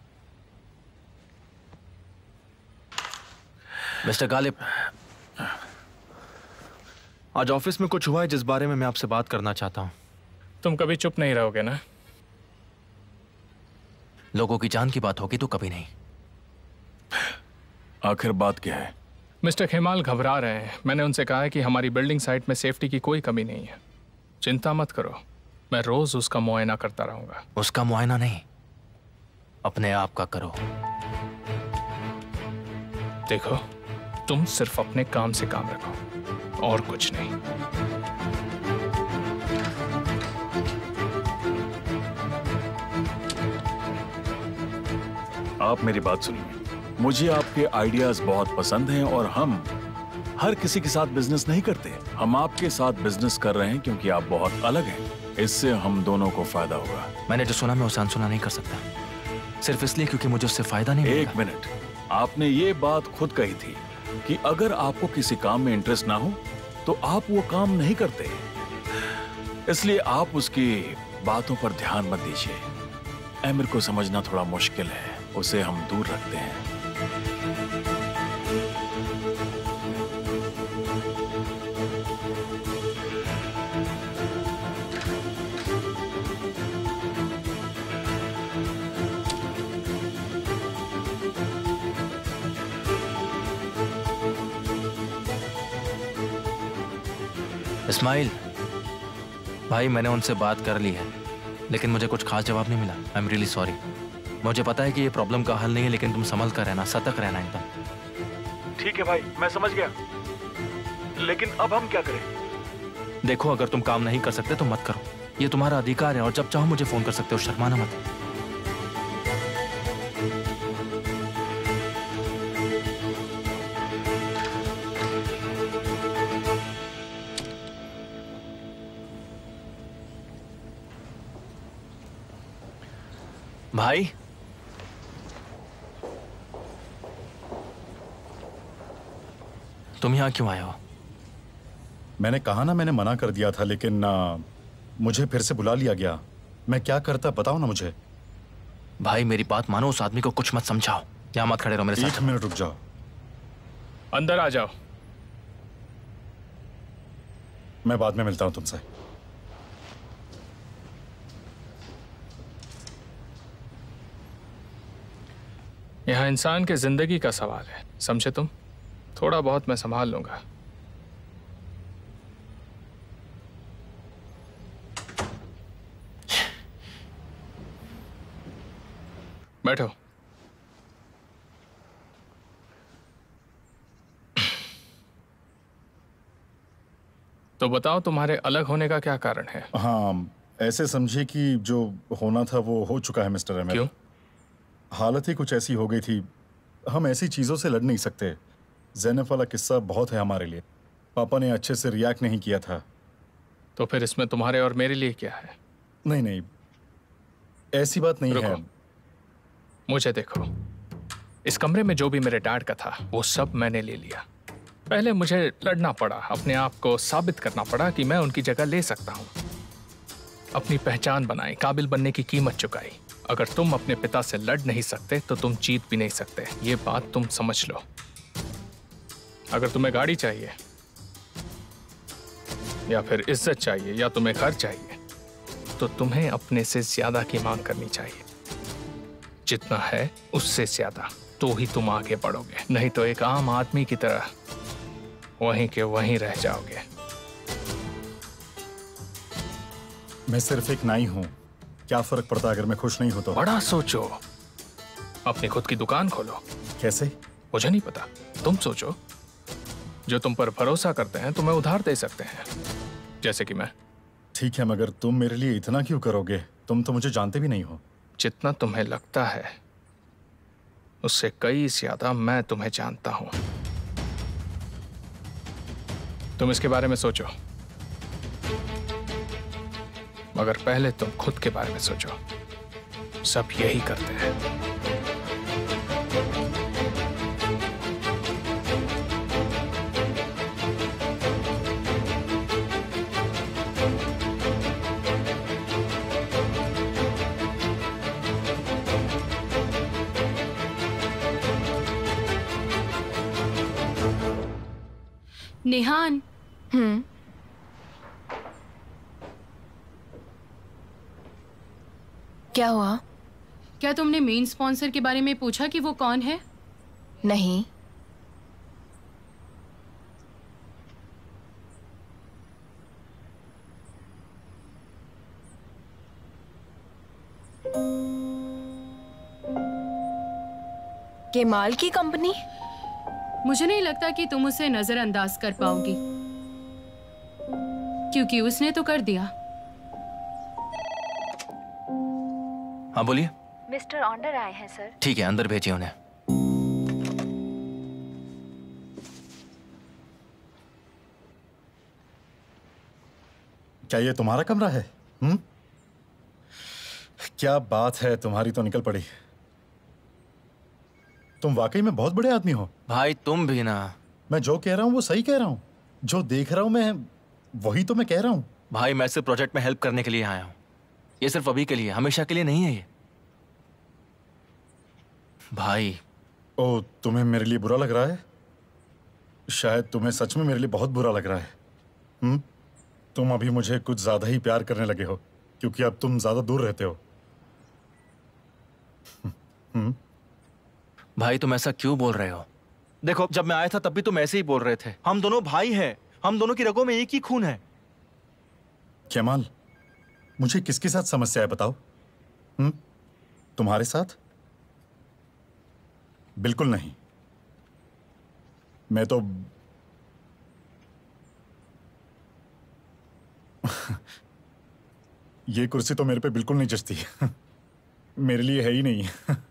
मिस्टर गालिब, आज ऑफिस में कुछ हुआ है जिस बारे में मैं आपसे बात करना चाहता हूं। तुम कभी चुप नहीं रहोगे ना? लोगों की जान की बात होगी तो कभी नहीं। आखिर बात क्या है? मिस्टर खेमाल घबरा रहे हैं। मैंने उनसे कहा है कि हमारी बिल्डिंग साइट में सेफ्टी की कोई कमी नहीं है। चिंता मत करो, मैं रोज उसका मुआयना करता रहूंगा। उसका मुआयना नहीं, अपने आप का करो। देखो, तुम सिर्फ अपने काम से काम रखो और कुछ नहीं। आप मेरी बात सुनिए, मुझे आपके आइडियाज बहुत पसंद हैं और हम हर किसी के साथ बिजनेस नहीं करते। हम आपके साथ बिजनेस कर रहे हैं क्योंकि आप बहुत अलग हैं। इससे हम दोनों को फायदा होगा। मैंने जो सुना मैं उसे अनसुना नहीं कर सकता, सिर्फ इसलिए क्योंकि मुझे उससे फायदा नहीं मिलेगा। एक मिनट, आपने ये बात खुद कही थी कि अगर आपको किसी काम में इंटरेस्ट ना हो तो आप वो काम नहीं करते, इसलिए आप उसकी बातों पर ध्यान मत दीजिए। एमिर को समझना थोड़ा मुश्किल है, उसे हम दूर रखते हैं। इस्माइल भाई, मैंने उनसे बात कर ली है, लेकिन मुझे कुछ खास जवाब नहीं मिला। I am really sorry. मुझे पता है कि ये प्रॉब्लम का हल नहीं है, लेकिन तुम संभल कर रहना, सतर्क रहना एकदम। ठीक है भाई, मैं समझ गया, लेकिन अब हम क्या करें? देखो, अगर तुम काम नहीं कर सकते तो मत करो, ये तुम्हारा अधिकार है और जब चाहो मुझे फोन कर सकते हो, शर्माना मत। भाई, तुम यहां क्यों आए हो? मैंने कहा ना, मैंने मना कर दिया था, लेकिन आ, मुझे फिर से बुला लिया गया। मैं क्या करता बताओ ना मुझे। भाई मेरी बात मानो, उस आदमी को कुछ मत समझाओ। यहां मत खड़े रहो मेरे साथ। एक मिनट रुक जाओ। अंदर आ जाओ। मैं बाद में मिलता हूं तुमसे। यहाँ इंसान के जिंदगी का सवाल है, समझे तुम? थोड़ा बहुत मैं संभाल लूंगा। बैठो। तो बताओ, तुम्हारे अलग होने का क्या कारण है? हाँ, ऐसे समझिए कि जो होना था वो हो चुका है मिस्टर एमिर। क्यों? हालत ही कुछ ऐसी हो गई थी, हम ऐसी चीज़ों से लड़ नहीं सकते। ज़ैनब वाला किस्सा बहुत है हमारे लिए। पापा ने अच्छे से रिएक्ट नहीं किया था। तो फिर इसमें तुम्हारे और मेरे लिए क्या है? नहीं नहीं, ऐसी बात नहीं है। मुझे देखो, इस कमरे में जो भी मेरे डैड का था वो सब मैंने ले लिया। पहले मुझे लड़ना पड़ा, अपने आप को साबित करना पड़ा कि मैं उनकी जगह ले सकता हूँ। अपनी पहचान बनाई, काबिल बनने की कीमत चुकाई। अगर तुम अपने पिता से लड़ नहीं सकते तो तुम जीत भी नहीं सकते, ये बात तुम समझ लो। अगर तुम्हें गाड़ी चाहिए या फिर इज्जत चाहिए या तुम्हें घर चाहिए, तो तुम्हें अपने से ज्यादा की मांग करनी चाहिए। जितना है उससे ज्यादा, तो ही तुम आगे बढ़ोगे। नहीं तो एक आम आदमी की तरह वहीं के वहीं रह जाओगे। मैं सिर्फ एक नाई हूं, क्या फर्क पड़ता अगर मैं खुश नहीं हूं तो? बड़ा सोचो, अपनी खुद की दुकान खोलो। कैसे? मुझे नहीं पता, तुम सोचो। जो तुम पर भरोसा करते हैं तुम्हें उधार दे सकते हैं, जैसे कि मैं। ठीक है, मगर तुम मेरे लिए इतना क्यों करोगे? तुम तो मुझे जानते भी नहीं हो। जितना तुम्हें लगता है उससे कई ज्यादा मैं तुम्हें जानता हूं। तुम इसके बारे में सोचो, मगर पहले तुम खुद के बारे में सोचो। सब यही करते हैं। नेहान। हम्म। क्या हुआ? क्या तुमने मेन स्पॉन्सर के बारे में पूछा कि वो कौन है? नहीं। केमाल की कंपनी? मुझे नहीं लगता कि तुम उसे नजरअंदाज कर पाओगी, क्योंकि उसने तो कर दिया। हाँ बोलिए। मिस्टर ऑन्डर आए हैं सर। ठीक है, अंदर भेजिए उन्हें। क्या ये तुम्हारा कमरा है? हम्म? क्या बात है, तुम्हारी तो निकल पड़ी। तुम वाकई में बहुत बड़े आदमी हो। भाई तुम भी ना। मैं जो कह रहा हूँ वो सही कह रहा हूँ, जो देख रहा हूँ मैं वही तो मैं कह रहा हूँ। भाई मैं सिर्फ प्रोजेक्ट में हेल्प करने के लिए आया हूँ। ये सिर्फ अभी के लिए, हमेशा के लिए नहीं है ये। भाई। ओ, तुम्हें मेरे लिए बुरा लग रहा है? शायद तुम्हें सच में मेरे लिए बहुत बुरा लग रहा है। हम्म? तुम अभी मुझे कुछ ज्यादा ही प्यार करने लगे हो, क्योंकि अब तुम ज्यादा दूर रहते हो। हम्म? भाई तुम ऐसा क्यों बोल रहे हो? देखो, जब मैं आया था तब भी तुम ऐसे ही बोल रहे थे। हम दोनों भाई हैं, हम दोनों की रगों में एक ही खून है। केमाल, मुझे किसके साथ समस्या है बताओ? हम्म? तुम्हारे साथ? बिल्कुल नहीं। मैं तो ये कुर्सी तो मेरे पे बिल्कुल नहीं जचती। मेरे लिए है ही नहीं।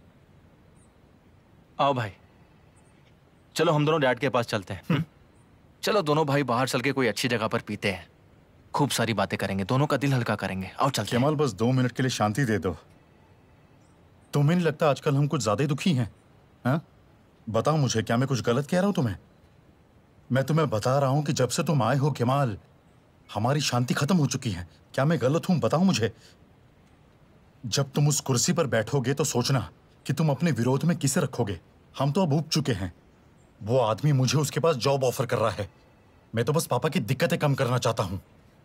आओ भाई, चलो हम दोनों डैड के पास चलते हैं। हुँ? चलो दोनों भाई बाहर चल के कोई अच्छी जगह पर पीते हैं, खूब सारी बातें करेंगे, दोनों का दिल हल्का करेंगे। आओ चलते हैं। केमाल, बस दो मिनट के लिए शांति दे दो। तुम्हें नहीं लगता आजकल हम कुछ ज्यादा ही दुखी हैं? हाँ? बताओ मुझे, क्या मैं कुछ गलत कह रहा हूं तुम्हें? मैं तुम्हें बता रहा हूं कि जब से तुम आए हो केमाल, हमारी शांति खत्म हो चुकी है। क्या मैं गलत हूं? बताओ मुझे। जब तुम उस कुर्सी पर बैठोगे तो सोचना कि तुम अपने विरोध में किसे रखोगे। हम तो अब ऊब चुके हैं। वो आदमी मुझे उसके पास जॉब ऑफर कर रहा है। मैं तो बस पापा की दिक्कतें कम करना चाहता हूं।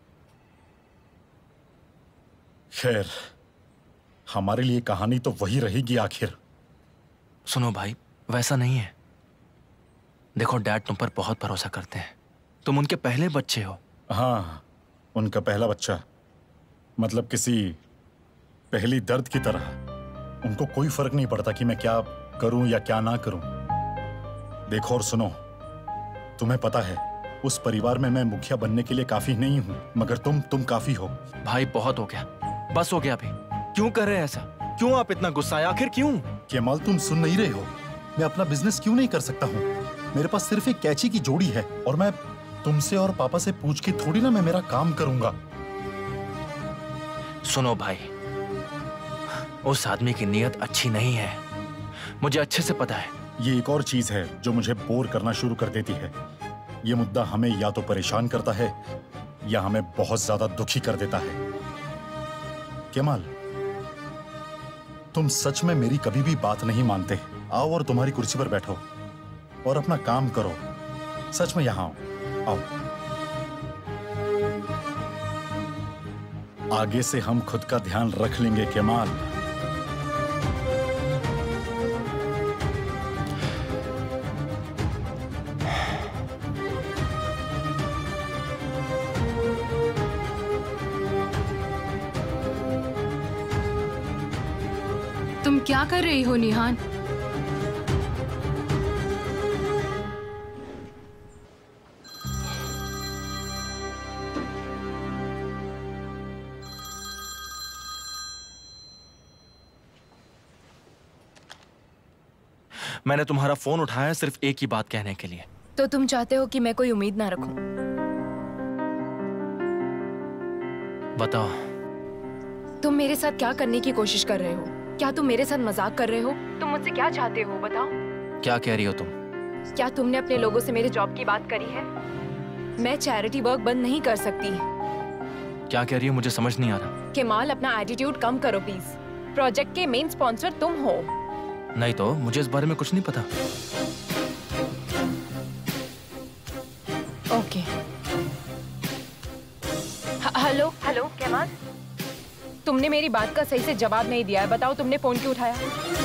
खैर, हमारे लिए कहानी तो वही रहेगी आखिर। सुनो भाई, वैसा नहीं है। देखो, डैड तुम पर बहुत भरोसा करते हैं, तुम उनके पहले बच्चे हो। हाँ, उनका पहला बच्चा, मतलब किसी पहली दर्द की तरह। उनको कोई फर्क नहीं पड़ता कि मैं क्या करूं या क्या ना करूं। देखो और सुनो, तुम्हें पता है उस परिवार में मैं मुखिया बनने के लिए काफी नहीं हूं, मगर तुम तुम काफी हो। भाई बहुत हो गया, बस हो गया अभी। क्यों कर रहे हैं ऐसा? क्यों आप इतना गुस्सा है? आखिर क्यों? केमाल, तुम सुन नहीं रहे हो? मैं अपना बिजनेस क्यों नहीं कर सकता हूँ? मेरे पास सिर्फ एक कैची की जोड़ी है और मैं तुमसे और पापा से पूछ के थोड़ी ना मैं मेरा काम करूंगा। सुनो भाई, उस आदमी की नीयत अच्छी नहीं है, मुझे अच्छे से पता है। ये एक और चीज है जो मुझे बोर करना शुरू कर देती है। ये मुद्दा हमें या तो परेशान करता है या हमें बहुत ज्यादा दुखी कर देता है। केमाल, तुम सच में मेरी कभी भी बात नहीं मानते। आओ और तुम्हारी कुर्सी पर बैठो और अपना काम करो। सच में यहां आओ। आओ, आगे से हम खुद का ध्यान रख लेंगे केमाल। तुम क्या कर रही हो निहान? मैंने तुम्हारा फोन उठाया सिर्फ एक ही बात कहने के लिए। तो तुम चाहते हो कि मैं कोई उम्मीद ना रखूं? बताओ। तुम मेरे साथ क्या करने की कोशिश कर रहे हो? क्या तुम मेरे साथ मजाक कर रहे हो? तुम मुझसे क्या चाहते हो बताओ? क्या कह रही हो तुम? क्या तुमने अपने लोगों से मेरे जॉब की बात करी है? मैं चैरिटी वर्क बंद नहीं कर सकती। क्या कह रही हो? मुझे समझ नहीं आ रहा। केमाल, अपना एटीट्यूड कम करो प्लीज। प्रोजेक्ट के मेन स्पॉन्सर तुम हो। नहीं तो मुझे इस बारे में कुछ नहीं पता। ओके। हेलो हेलो केमाल, तुमने मेरी बात का सही से जवाब नहीं दिया है। बताओ तुमने फोन क्यों उठाया?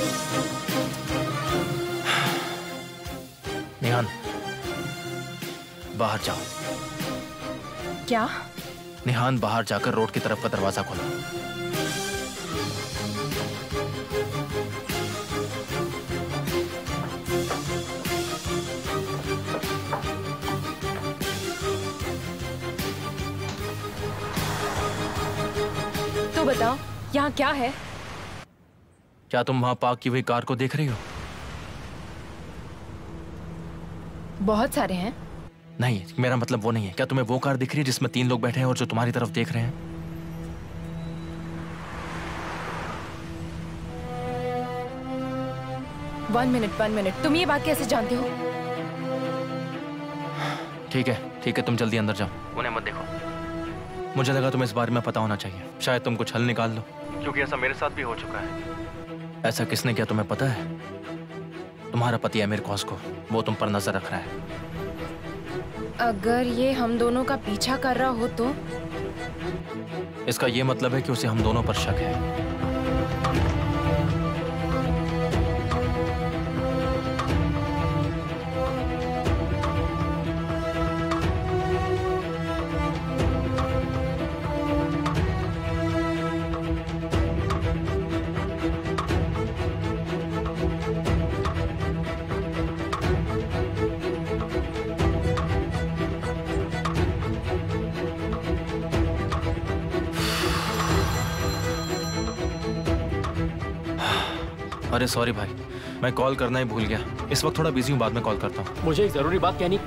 निहान, बाहर जाओ। क्या? निहान, बाहर जाकर रोड की तरफ का दरवाजा खोलो। तो बताओ यहाँ क्या है? क्या तुम वहां पार्क की हुई कार को देख रही हो? बहुत सारे हैं। नहीं, मेरा मतलब वो नहीं है। क्या तुम्हें वो कार दिख रही है जिसमें तीन लोग बैठे हैं और जो तुम्हारी तरफ देख रहे हैं? वन मिनट वन मिनट तुम ये बात कैसे जानते हो? ठीक है ठीक है, तुम जल्दी अंदर जाओ, उन्हें मत देखो। मुझे लगा तुम्हें इस बारे में पता होना चाहिए, शायद तुम कुछ हल निकाल लो, क्योंकि ऐसा मेरे साथ भी हो चुका है। ऐसा किसने किया तुम्हें पता है? तुम्हारा पति अमीर कॉस्को, वो तुम पर नजर रख रहा है। अगर ये हम दोनों का पीछा कर रहा हो तो? इसका ये मतलब है कि उसे हम दोनों पर शक है। अरे सॉरी भाई, मैं कॉल करना ही भूल गया। इस वक्त थोड़ा बिजी हूँ, बाद में कॉल करता हूँ। मुझे एक जरूरी बात कहनी।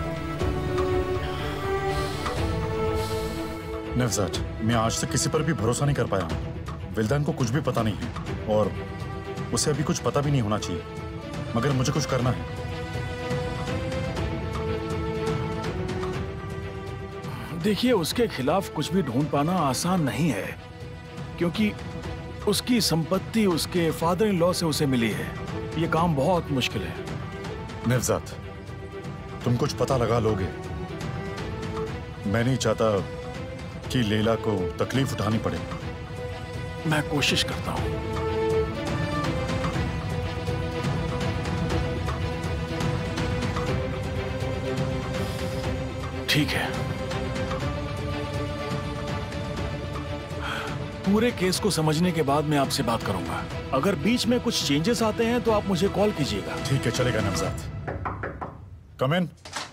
नवजात, मैं आज तक किसी पर भी भरोसा नहीं कर पाया हूँ। विल्दान को कुछ भी पता नहीं है और उसे अभी कुछ पता भी नहीं होना चाहिए, मगर मुझे कुछ करना है। देखिए, उसके खिलाफ कुछ भी ढूंढ पाना आसान नहीं है, क्योंकि उसकी संपत्ति उसके फादर इन लॉ से उसे मिली है। ये काम बहुत मुश्किल है। नवजात, तुम कुछ पता लगा लोगे। मैं नहीं चाहता कि लैला को तकलीफ उठानी पड़े। मैं कोशिश करता हूं। ठीक है, पूरे केस को समझने के बाद मैं आपसे बात करूंगा। अगर बीच में कुछ चेंजेस आते हैं तो आप मुझे कॉल कीजिएगा। ठीक है, चलेगा नवजात। कम इन।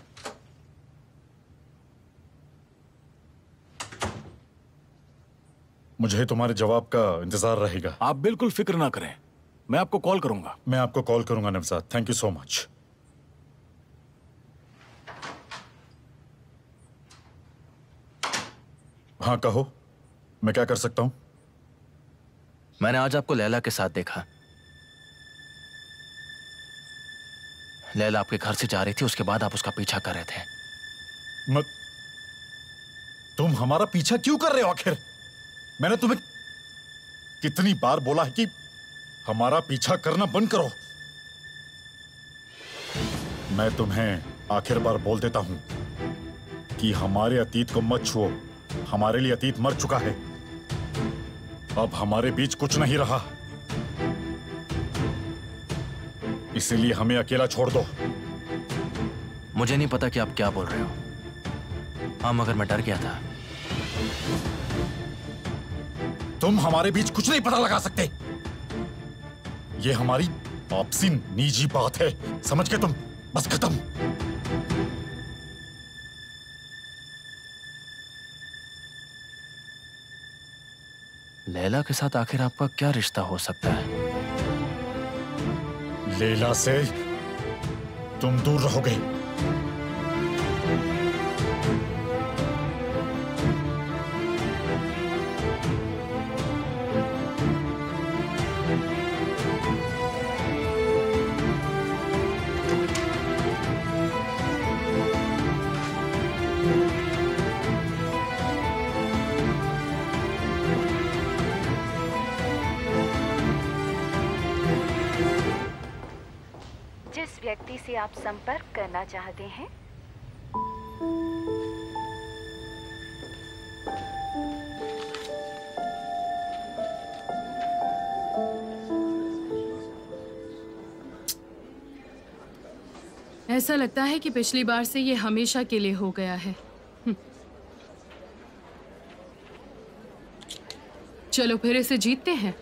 मुझे तुम्हारे जवाब का इंतजार रहेगा। आप बिल्कुल फिक्र ना करें, मैं आपको कॉल करूंगा। मैं आपको कॉल करूंगा Nevzat. Thank you so much. हाँ कहो, मैं क्या कर सकता हूं? मैंने आज आपको लैला के साथ देखा। लैला आपके घर से जा रही थी, उसके बाद आप उसका पीछा कर रहे थे। मत... तुम हमारा पीछा क्यों कर रहे हो आखिर? मैंने तुम्हें कितनी बार बोला है कि हमारा पीछा करना बंद करो। मैं तुम्हें आखिर बार बोल देता हूं कि हमारे अतीत को मत छुओ। हमारे लिए अतीत मर चुका है, अब हमारे बीच कुछ नहीं रहा। इसीलिए हमें अकेला छोड़ दो। मुझे नहीं पता कि आप क्या बोल रहे हो। हाँ, मगर मैं डर गया था। तुम हमारे बीच कुछ नहीं पता लगा सकते। ये हमारी आपसी निजी बात है, समझ गए तुम? बस खत्म। लैला के साथ आखिर आपका क्या रिश्ता हो सकता है? लैला से तुम दूर रहोगे। व्यक्ति से आप संपर्क करना चाहते हैं, ऐसा लगता है कि पिछली बार से ये हमेशा के लिए हो गया है। चलो फिर इसे जीतते हैं।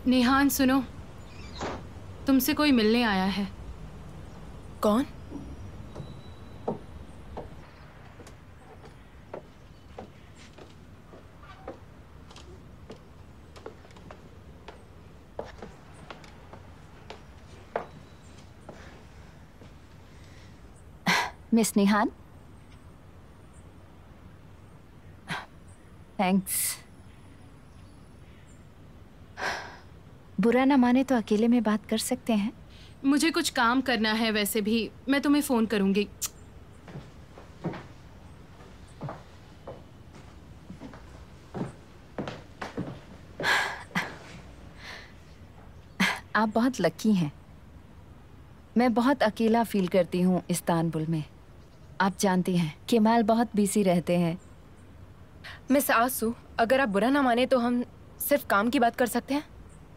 नेहान सुनो, तुमसे कोई मिलने आया है। कौन? Miss Nihan, thanks. बुरा ना माने तो अकेले में बात कर सकते हैं? मुझे कुछ काम करना है, वैसे भी मैं तुम्हें फोन करूंगी। आप बहुत लकी हैं। मैं बहुत अकेला फील करती हूँ इस्तांबुल में। आप जानती हैं केमाल बहुत बिजी रहते हैं। मिस आसू, अगर आप बुरा ना माने तो हम सिर्फ काम की बात कर सकते हैं।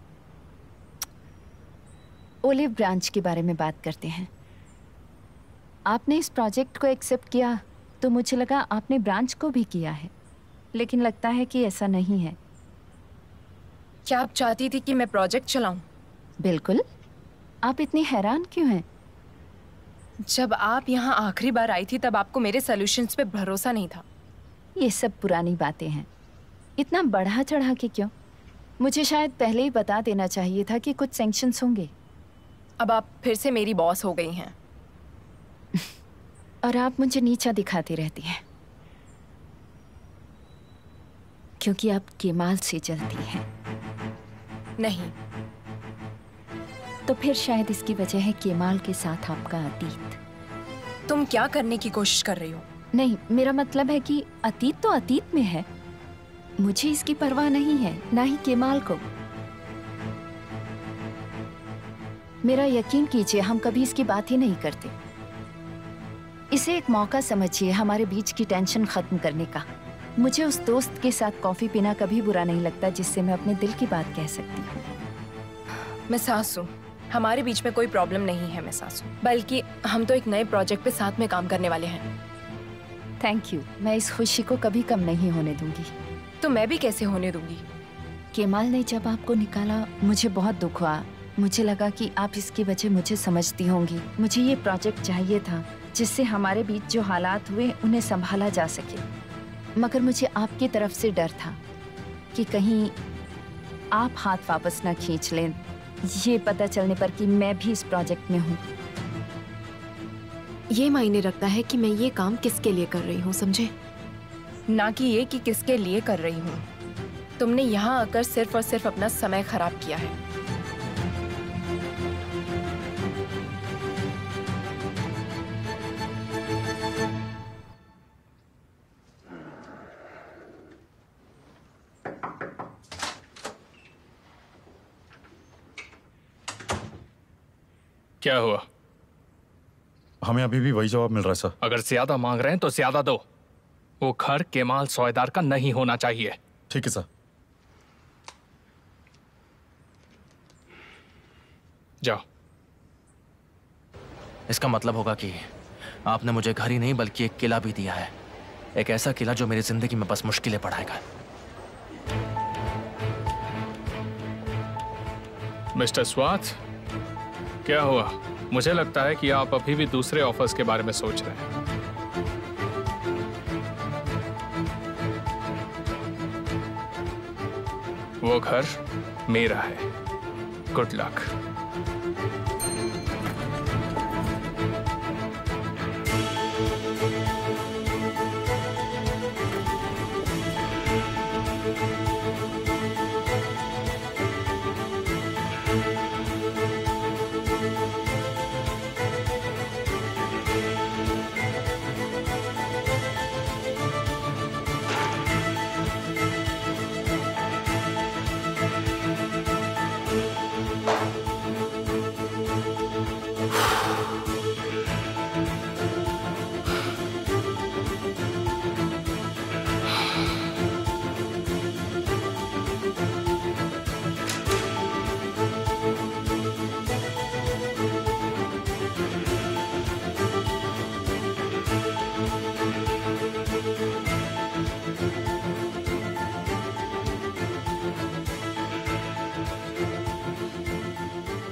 ओलिव ब्रांच के बारे में बात करते हैं। आपने इस प्रोजेक्ट को एक्सेप्ट किया तो मुझे लगा आपने ब्रांच को भी किया है, लेकिन लगता है कि ऐसा नहीं है। क्या आप चाहती थी कि मैं प्रोजेक्ट चलाऊं? बिल्कुल। आप इतनी हैरान क्यों हैं? जब आप यहाँ आखिरी बार आई थी तब आपको मेरे सॉल्यूशंस पे भरोसा नहीं था। ये सब पुरानी बातें हैं। इतना बढ़ा चढ़ा के क्यों? मुझे शायद पहले ही बता देना चाहिए था कि कुछ सैंक्शंस होंगे। अब आप फिर से मेरी बॉस हो गई हैं। और आप मुझे नीचा दिखाती रहती हैं क्योंकि आप केमाल से जलती हैं। नहीं। तो फिर शायद इसकी वजह है केमाल के साथ आपका अतीत। तुम क्या करने की कोशिश कर रही हो? नहीं, मेरा मतलब है कि अतीत तो अतीत में है। मुझे इसकी परवाह नहीं है, ना ही केमाल को। मेरा यकीन कीजिए, हम कभी इसकी बात ही नहीं करते। इसे एक मौका समझिए हमारे बीच की टेंशन खत्म करने का। मुझे उस दोस्त के साथ कॉफी पीना कभी बुरा नहीं लगता जिससे मैं अपने दिल की बात कह सकती हूँ। मैं सासू, हमारे बीच में कोई प्रॉब्लम नहीं है मैं सासू, बल्कि हम तो एक नए प्रोजेक्ट पे साथ में काम करने वाले हैं। Thank you. मैं इस खुशी को कभी कम नहीं होने दूंगी। तो मैं भी कैसे होने दूंगी? केमाल ने जब आपको निकाला मुझे बहुत दुख हुआ। मुझे लगा कि आप इसकी वजह मुझे समझती होंगी। मुझे ये प्रोजेक्ट चाहिए था जिससे हमारे बीच जो हालात हुए उन्हें संभाला जा सके। मगर मुझे आपकी तरफ से डर था कि कहीं आप हाथ वापस ना खींच लें, ये पता चलने पर कि मैं भी इस प्रोजेक्ट में हूँ। ये मायने रखता है कि मैं ये काम किसके लिए कर रही हूँ, समझे? ना कि ये कि किसके लिए कर रही हूँ। तुमने यहाँ आकर सिर्फ और सिर्फ अपना समय खराब किया है। क्या हुआ? हमें अभी भी वही जवाब मिल रहा है सर। अगर ज्यादा मांग रहे हैं तो ज्यादा दो। वो घर केमाल सौदेदार का नहीं होना चाहिए। ठीक है सर। जाओ। इसका मतलब होगा कि आपने मुझे घर ही नहीं बल्कि एक किला भी दिया है। एक ऐसा किला जो मेरी जिंदगी में बस मुश्किलें बढ़ाएगा। मिस्टर स्वाथ, क्या हुआ? मुझे लगता है कि आप अभी भी दूसरे ऑफर्स के बारे में सोच रहे हैं। वो घर मेरा है। Good luck.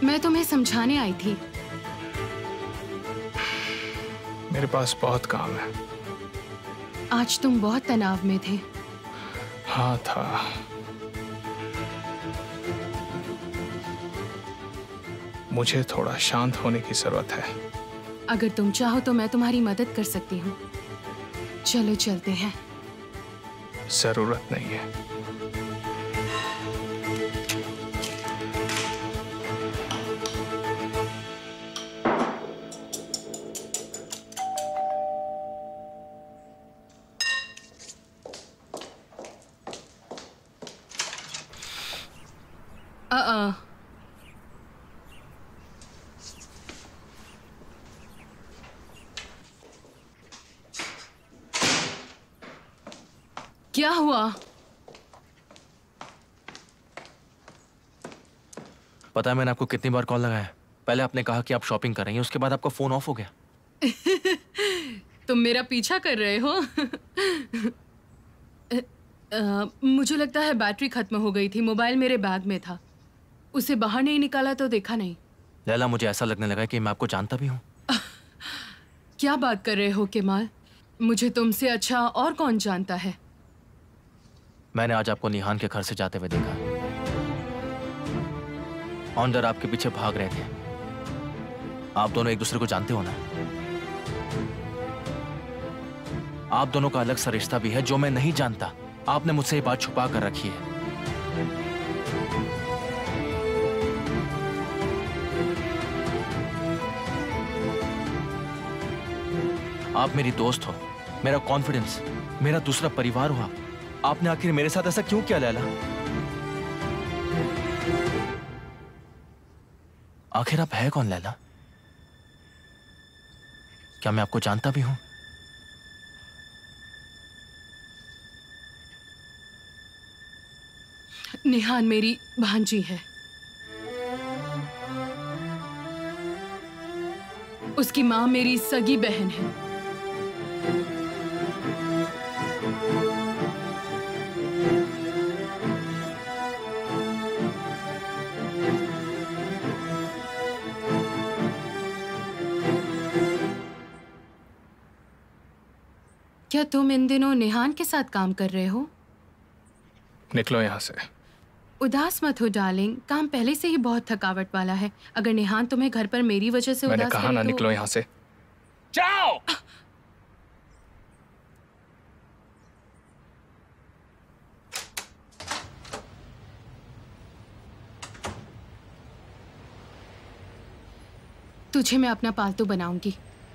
मैं तुम्हें समझाने आई थी। मेरे पास बहुत काम है। आज तुम बहुत तनाव में थे। हाँ था। मुझे थोड़ा शांत होने की जरूरत है। अगर तुम चाहो तो मैं तुम्हारी मदद कर सकती हूँ। चलो चलते हैं। जरूरत नहीं है। आ, आ, क्या हुआ? पता है मैंने आपको कितनी बार कॉल लगाया? पहले आपने कहा कि आप शॉपिंग कर रही हैं, उसके बाद आपका फोन ऑफ हो गया। तुम मेरा पीछा कर रहे हो? आ, मुझे लगता है बैटरी खत्म हो गई थी। मोबाइल मेरे बैग में था, उसे बाहर नहीं निकाला तो देखा नहीं। लैला, मुझे ऐसा लगने लगा कि मैं आपको जानता भी हूँ। क्या बात कर रहे हो केमाल? मुझे तुमसे अच्छा और कौन जानता है? मैंने आज आपको निहान के घर से जाते हुए देखा। ऑनडर आपके पीछे भाग रहे थे। आप दोनों एक दूसरे को जानते हो ना? आप दोनों का अलग सा रिश्ता भी है जो मैं नहीं जानता। आपने मुझसे ये बात छुपा कर रखी है। आप मेरी दोस्त हो, मेरा कॉन्फिडेंस, मेरा दूसरा परिवार हो। आपने आखिर मेरे साथ ऐसा क्यों किया लैला? आखिर आप है कौन लैला? क्या मैं आपको जानता भी हूं? निहान मेरी भांजी है। उसकी मां मेरी सगी बहन है। क्या तुम इन दिनों निहान के साथ काम कर रहे हो? निकलो यहाँ से। उदास मत हो डार्लिंग, काम पहले से ही बहुत थकावट वाला है। अगर निहान तुम्हें घर पर मेरी वजह से मैंने उदास कहा ना, करे तो... निकलो यहाँ से। जाओ। तुझे मैं अपना पालतू बनाऊंगी।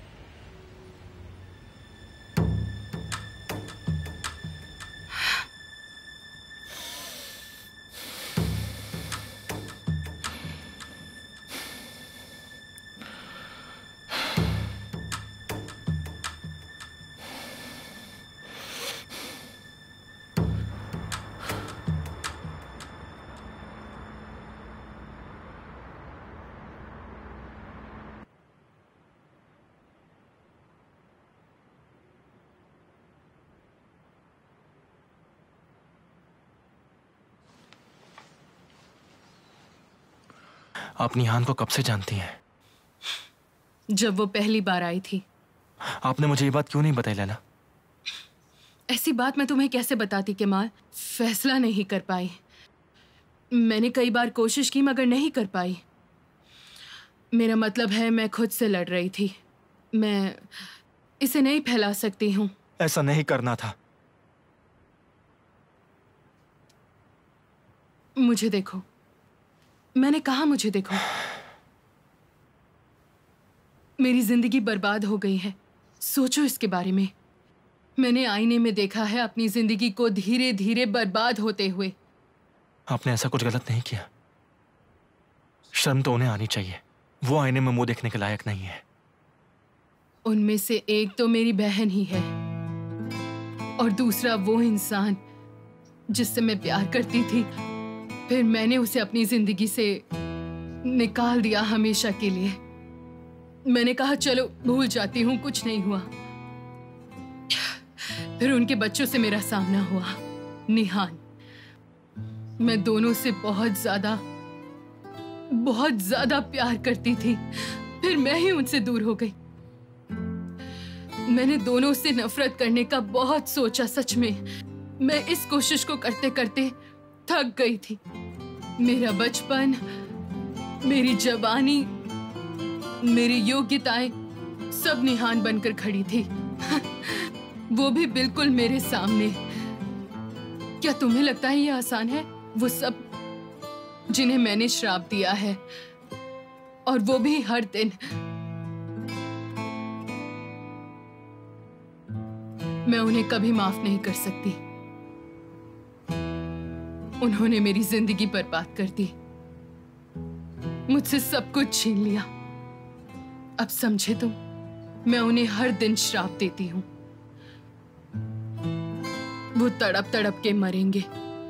आप निहान को कब से जानती हैं? जब वो पहली बार आई थी। आपने मुझे ये बात क्यों नहीं बताई लैला? ऐसी बात मैं तुम्हें कैसे बताती केमाल? फैसला नहीं कर पाई। मैंने कई बार कोशिश की मगर नहीं कर पाई। मेरा मतलब है मैं खुद से लड़ रही थी। मैं इसे नहीं फैला सकती हूँ। ऐसा नहीं करना था। मुझे देखो, मैंने कहा मुझे देखो। मेरी जिंदगी बर्बाद हो गई है। सोचो इसके बारे में। मैंने आईने में देखा है अपनी जिंदगी को धीरे धीरे बर्बाद होते हुए। आपने ऐसा कुछ गलत नहीं किया। शर्म तो उन्हें आनी चाहिए। वो आईने में मुंह देखने के लायक नहीं है। उनमें से एक तो मेरी बहन ही है और दूसरा वो इंसान जिससे मैं प्यार करती थी। फिर मैंने उसे अपनी जिंदगी से निकाल दिया हमेशा के लिए। मैंने कहा चलो भूल जाती हूँ, कुछ नहीं हुआ। फिर उनके बच्चों से मेरा सामना हुआ, निहान। मैं दोनों से बहुत ज्यादा बहुत ज्यादा प्यार करती थी, फिर मैं ही उनसे दूर हो गई। मैंने दोनों से नफरत करने का बहुत सोचा। सच में मैं इस कोशिश को करते करते थक गई थी। मेरा बचपन, मेरी जवानी, मेरी योग्यताएं सब निहान बनकर खड़ी थी। वो भी बिल्कुल मेरे सामने। क्या तुम्हें लगता है ये आसान है? वो सब जिन्हें मैंने श्राप दिया है, और वो भी हर दिन। मैं उन्हें कभी माफ नहीं कर सकती। उन्होंने मेरी जिंदगी बर्बाद कर दी, मुझसे सब कुछ छीन लिया। अब समझे तुम, मैं उन्हें हर दिन श्राप देती हूं। वो तड़प तड़प के मरेंगे।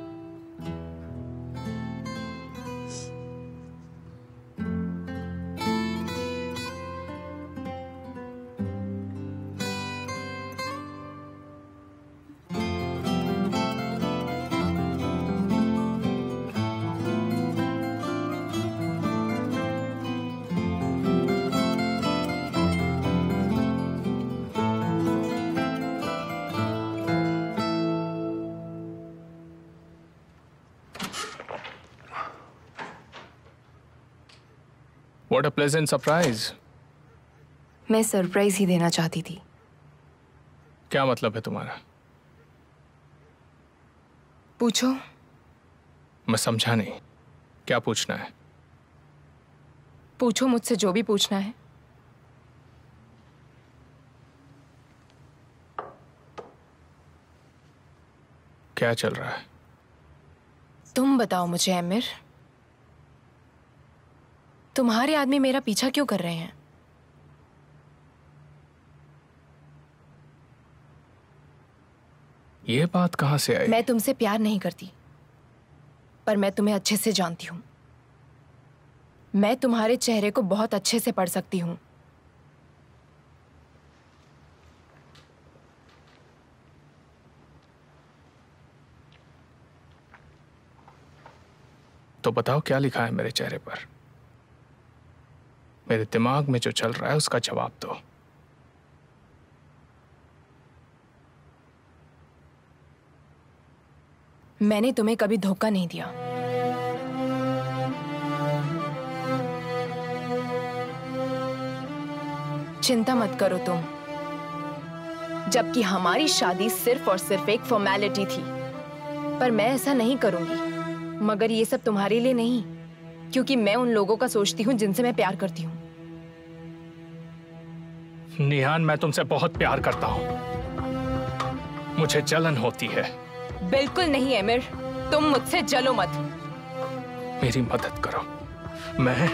What a pleasant surprise. मैं सरप्राइज ही देना चाहती थी। क्या मतलब है तुम्हारा? पूछो। मैं समझा नहीं, क्या पूछना है? पूछो मुझसे जो भी पूछना है। क्या चल रहा है? तुम बताओ मुझे एमिर, तुम्हारे आदमी मेरा पीछा क्यों कर रहे हैं? ये बात कहां से आई? मैं तुमसे प्यार नहीं करती, पर मैं तुम्हें अच्छे से जानती हूं। मैं तुम्हारे चेहरे को बहुत अच्छे से पढ़ सकती हूं। तो बताओ क्या लिखा है मेरे चेहरे पर? मेरे दिमाग में जो चल रहा है उसका जवाब दो। मैंने तुम्हें कभी धोखा नहीं दिया। चिंता मत करो तुम, जबकि हमारी शादी सिर्फ और सिर्फ एक फॉर्मेलिटी थी। पर मैं ऐसा नहीं करूंगी। मगर ये सब तुम्हारे लिए नहीं, क्योंकि मैं उन लोगों का सोचती हूँ जिनसे मैं प्यार करती हूँ। निहान, मैं तुमसे बहुत प्यार करता हूँ। मुझे जलन होती है। बिल्कुल नहीं एमिर, तुम मुझसे जलो मत। मेरी मदद करो। मैं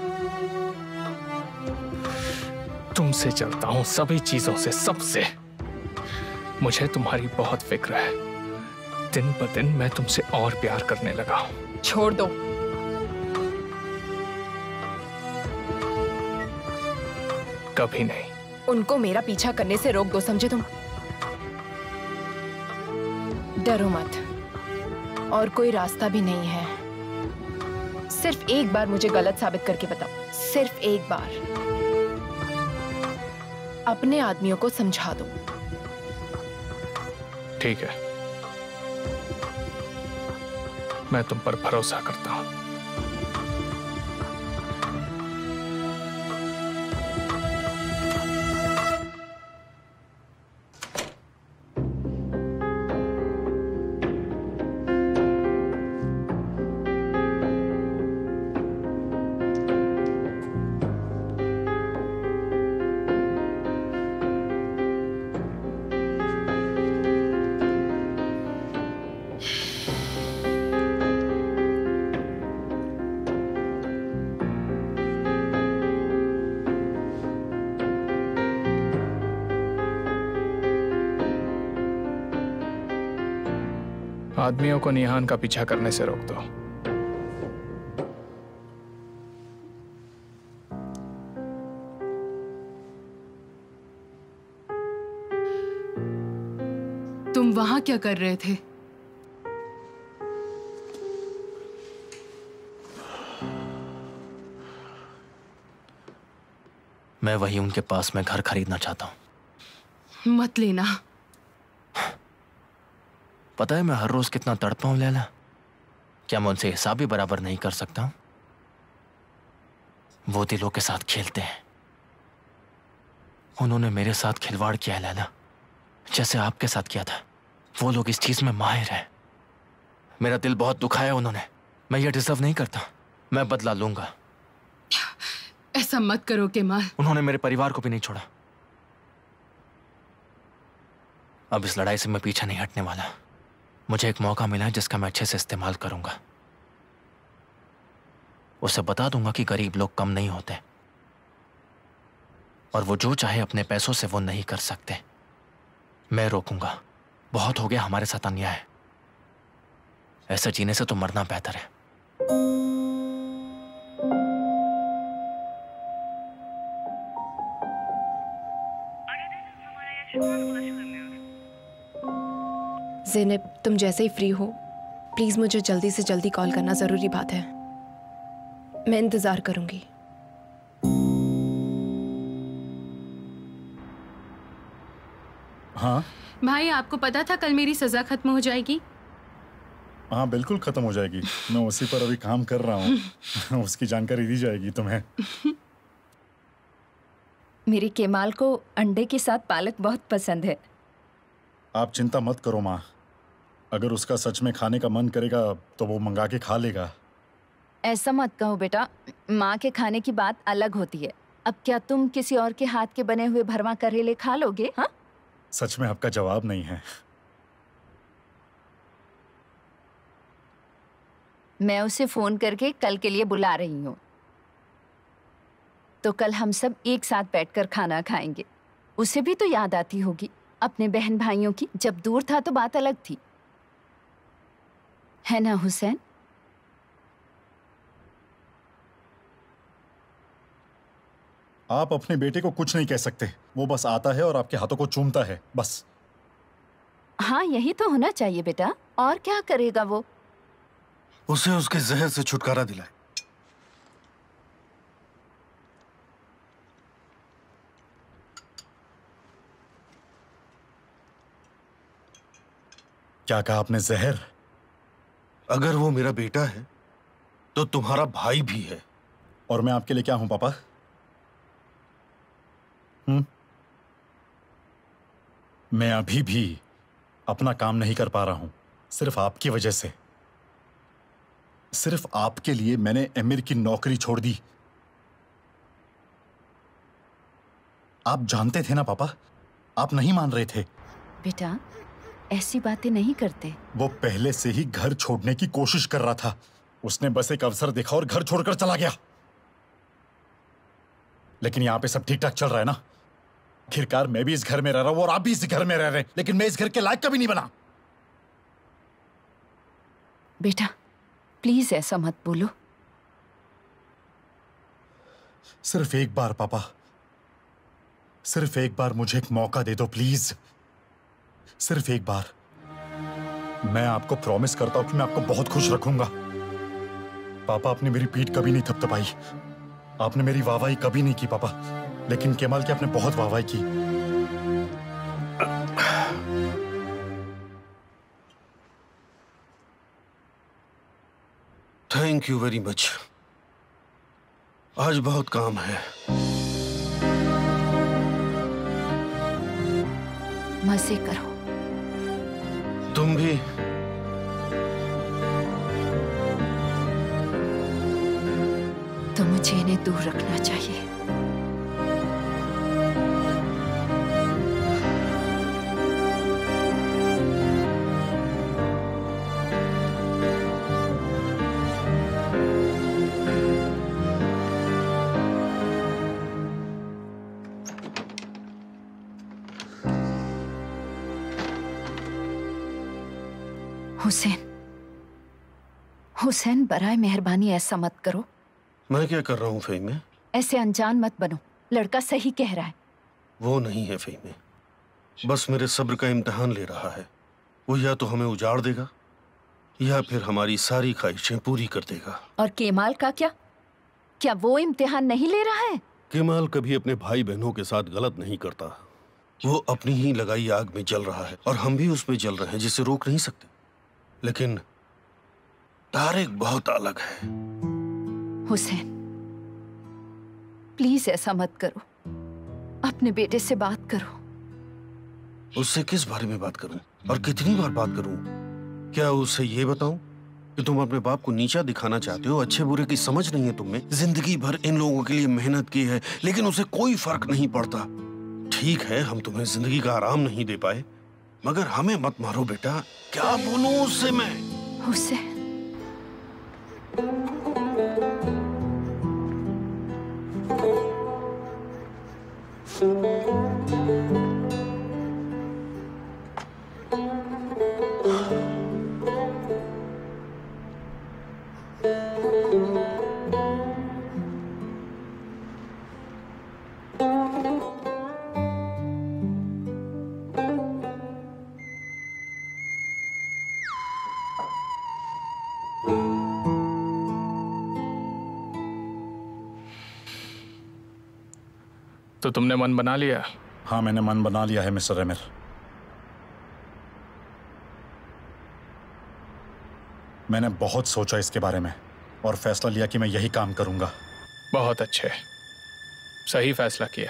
तुमसे जलता हूँ, सभी चीजों से, सबसे। मुझे तुम्हारी बहुत फिक्र है। दिन ब दिन मैं तुमसे और प्यार करने लगा हूँ। छोड़ दो। कभी नहीं। उनको मेरा पीछा करने से रोक दो, समझे तुम? डरो मत, और कोई रास्ता भी नहीं है। सिर्फ एक बार मुझे गलत साबित करके बताओ, सिर्फ एक बार। अपने आदमियों को समझा दो। ठीक है, मैं तुम पर भरोसा करता हूं। आदमियों को निहान का पीछा करने से रोक दो। तुम वहां क्या कर रहे थे? मैं वही उनके पास में घर खरीदना चाहता हूँ। मत लेना। पता है मैं हर रोज कितना तड़पा हूं लैला। क्या मैं उनसे हिसाब भी बराबर नहीं कर सकता हूं? वो दिलों के साथ खेलते हैं। उन्होंने मेरे साथ खिलवाड़ किया है लैला, जैसे आपके साथ किया था। वो लोग इस चीज में माहिर हैं। मेरा दिल बहुत दुखाया उन्होंने। मैं ये डिजर्व नहीं करता। मैं बदला लूंगा। ऐसा मत करो केमाल। उन्होंने मेरे परिवार को भी नहीं छोड़ा। अब इस लड़ाई से मैं पीछे नहीं हटने वाला। मुझे एक मौका मिला है जिसका मैं अच्छे से इस्तेमाल करूंगा। उसे बता दूंगा कि गरीब लोग कम नहीं होते और वो जो चाहे अपने पैसों से वो नहीं कर सकते। मैं रोकूंगा। बहुत हो गया हमारे साथ अन्याय। ऐसे जीने से तो मरना बेहतर है। ज़ेनब, तुम जैसे ही फ्री हो प्लीज मुझे जल्दी से जल्दी कॉल करना, जरूरी बात है। मैं इंतजार करूंगी। हाँ भाई, आपको पता था कल मेरी सजा खत्म हो जाएगी? हाँ बिल्कुल खत्म हो जाएगी। मैं उसी पर अभी काम कर रहा हूँ। उसकी जानकारी दी जाएगी तुम्हें। मेरे केमाल को अंडे के साथ पालक बहुत पसंद है। आप चिंता मत करो माँ। अगर उसका सच में खाने का मन करेगा तो वो मंगा के खा लेगा। ऐसा मत कहो बेटा, माँ के खाने की बात अलग होती है। अब क्या तुम किसी और के हाथ के बने हुए भरवा करेले खा लोगे? हाँ, सच में आपका जवाब नहीं है। मैं उसे फोन करके कल के लिए बुला रही हूँ, तो कल हम सब एक साथ बैठकर खाना खाएंगे। उसे भी तो याद आती होगी अपने बहन भाइयों की। जब दूर था तो बात अलग थी, है ना हुसैन? आप अपने बेटे को कुछ नहीं कह सकते। वो बस आता है और आपके हाथों को चूमता है, बस। हाँ, यही तो होना चाहिए बेटा। और क्या करेगा वो? उसे उसके जहर से छुटकारा दिलाए। क्या कहा आपने? जहर? अगर वो मेरा बेटा है तो तुम्हारा भाई भी है। और मैं आपके लिए क्या हूं पापा? हम्म? मैं अभी भी अपना काम नहीं कर पा रहा हूं, सिर्फ आपकी वजह से। सिर्फ आपके लिए मैंने एमिर की नौकरी छोड़ दी। आप जानते थे ना पापा, आप नहीं मान रहे थे। बेटा, ऐसी बातें नहीं करते। वो पहले से ही घर छोड़ने की कोशिश कर रहा था। उसने बस एक अवसर देखा और घर छोड़कर चला गया। लेकिन यहां पे सब ठीक ठाक चल रहा है ना। आखिरकार मैं भी इस घर में रह रहा हूं और आप भी इस घर में रह रहे हैं, लेकिन मैं इस घर के लायक कभी नहीं बना। बेटा प्लीज ऐसा मत बोलो। सिर्फ एक बार पापा, सिर्फ एक बार मुझे एक मौका दे दो प्लीज। सिर्फ एक बार। मैं आपको प्रॉमिस करता हूं कि मैं आपको बहुत खुश रखूंगा। पापा, आपने मेरी पीठ कभी नहीं थपथपाई, आपने मेरी वाहवाही कभी नहीं की पापा, लेकिन केमाल की आपने बहुत वाहवाही की। Thank you very much. आज बहुत काम है। मजे करो। तुम भी। तो मुझे इन्हें दूर रखना चाहिए। हुसैन, हुसैन बराए मेहरबानी ऐसा मत करो। मैं क्या कर रहा हूँ फ़हीमे? ऐसे अनजान मत बनो। लड़का सही कह रहा है। वो नहीं है फ़हीमे, बस मेरे सब्र का इम्तिहान ले रहा है। वो या तो हमें उजाड़ देगा या फिर हमारी सारी ख्वाहिशें पूरी कर देगा। और केमाल का क्या? क्या वो इम्तिहान नहीं ले रहा है? केमाल कभी अपने भाई बहनों के साथ गलत नहीं करता। वो अपनी ही लगाई आग में जल रहा है और हम भी उसमें जल रहे हैं, जिसे रोक नहीं सकते। लेकिन तारिक बहुत अलग है। हुसैन, प्लीज ऐसा मत करो। अपने बेटे से बात करो। उससे किस बारे में बात करूं और कितनी बार बात करूं? क्या उससे ये बताऊं कि तुम अपने बाप को नीचा दिखाना चाहते हो? अच्छे बुरे की समझ नहीं है तुम्हें। जिंदगी भर इन लोगों के लिए मेहनत की है, लेकिन उसे कोई फर्क नहीं पड़ता। ठीक है, हम तुम्हें जिंदगी का आराम नहीं दे पाए, मगर हमें मत मारो बेटा। क्या बोलूं उससे मैं? हुसैन, तो तुमने मन बना लिया? हाँ, मैंने मन बना लिया है मिस्टर आमिर। मैंने बहुत सोचा इसके बारे में और फैसला लिया कि मैं यही काम करूंगा। बहुत अच्छे, सही फैसला किया।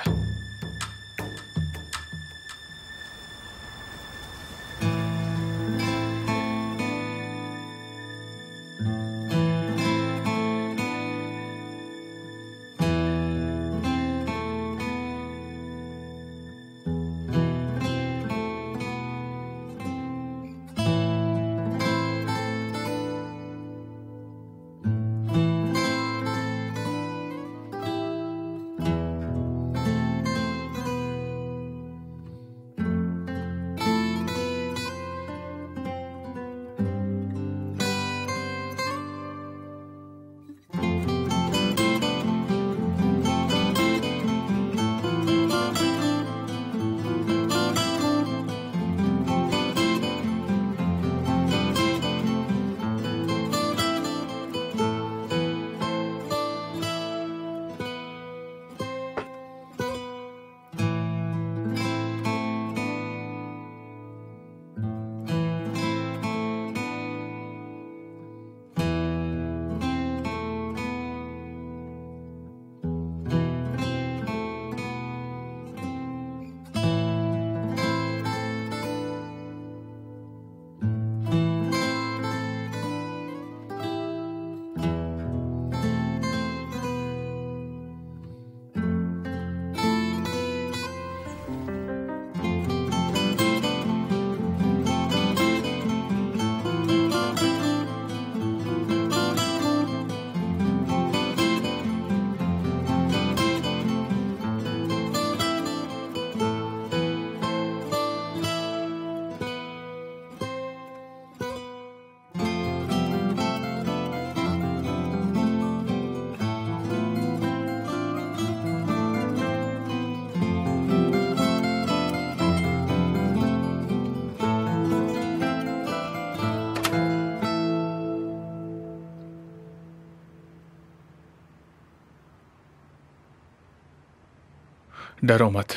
डरो मत,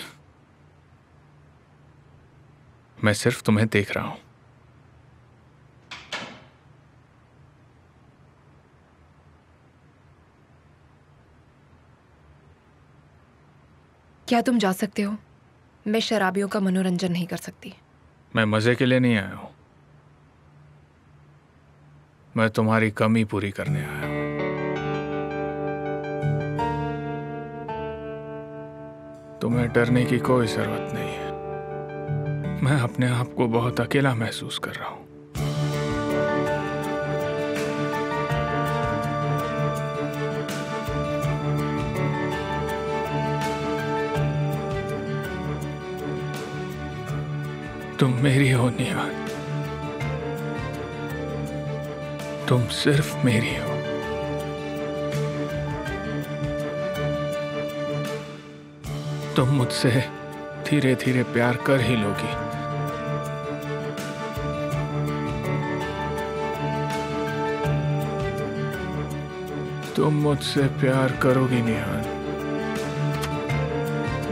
मैं सिर्फ तुम्हें देख रहा हूं। क्या तुम जा सकते हो? मैं शराबियों का मनोरंजन नहीं कर सकती। मैं मजे के लिए नहीं आया हूं, मैं तुम्हारी कमी पूरी करने आया हूं। तुम्हें डरने की कोई जरूरत नहीं है। मैं अपने आप को बहुत अकेला महसूस कर रहा हूं। तुम मेरी हो निहाल, तुम सिर्फ मेरी हो। तुम मुझसे धीरे धीरे प्यार कर ही लोगी। तुम मुझसे प्यार करोगी निहाल।